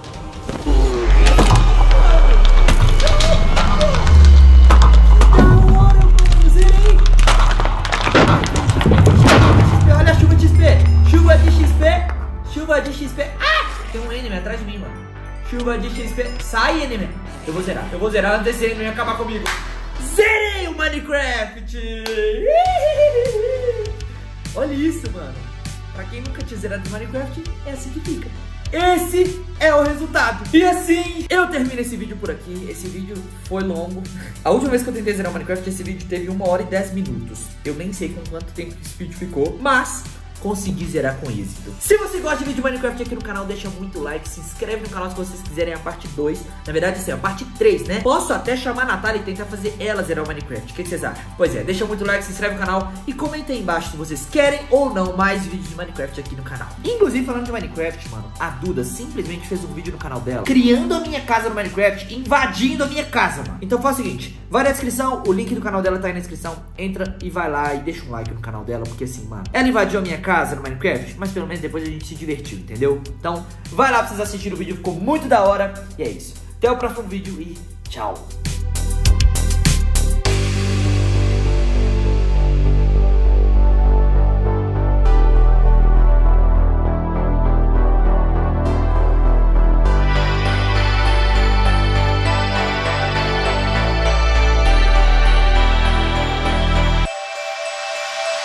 Olha a chuva de X P. Chuva de X P. Chuva de X P. Ah! Tem um Enderman atrás de mim, mano. Chuva de X P. Sai, Enderman. Eu vou zerar. Eu vou zerar antes desse Enderman acabar comigo. Zerei o Minecraft. Olha isso, mano. Pra quem nunca tinha zerado o Minecraft, é assim que fica. Esse é o resultado. E assim, eu termino esse vídeo por aqui. Esse vídeo foi longo. A última vez que eu tentei zerar o Minecraft, esse vídeo teve uma hora e dez minutos. Eu nem sei com quanto tempo esse vídeo ficou, mas consegui zerar com êxito. Se você gosta de vídeo de Minecraft aqui no canal, deixa muito like, se inscreve no canal se vocês quiserem a parte dois. Na verdade, assim, a parte três, né? Posso até chamar a Natália e tentar fazer ela zerar o Minecraft. O que vocês acham? Pois é, deixa muito like, se inscreve no canal e comenta aí embaixo se vocês querem ou não mais vídeos de Minecraft aqui no canal. Inclusive, falando de Minecraft, mano, a Duda simplesmente fez um vídeo no canal dela criando a minha casa no Minecraft, invadindo a minha casa, mano. Então faz o seguinte, vai na descrição, o link do canal dela tá aí na descrição. Entra e vai lá e deixa um like no canal dela, porque assim, mano, ela invadiu a minha casa. casa no Minecraft, mas pelo menos depois a gente se divertiu, entendeu? Então vai lá pra vocês assistirem o vídeo, ficou muito da hora. E é isso. Até o próximo vídeo e tchau.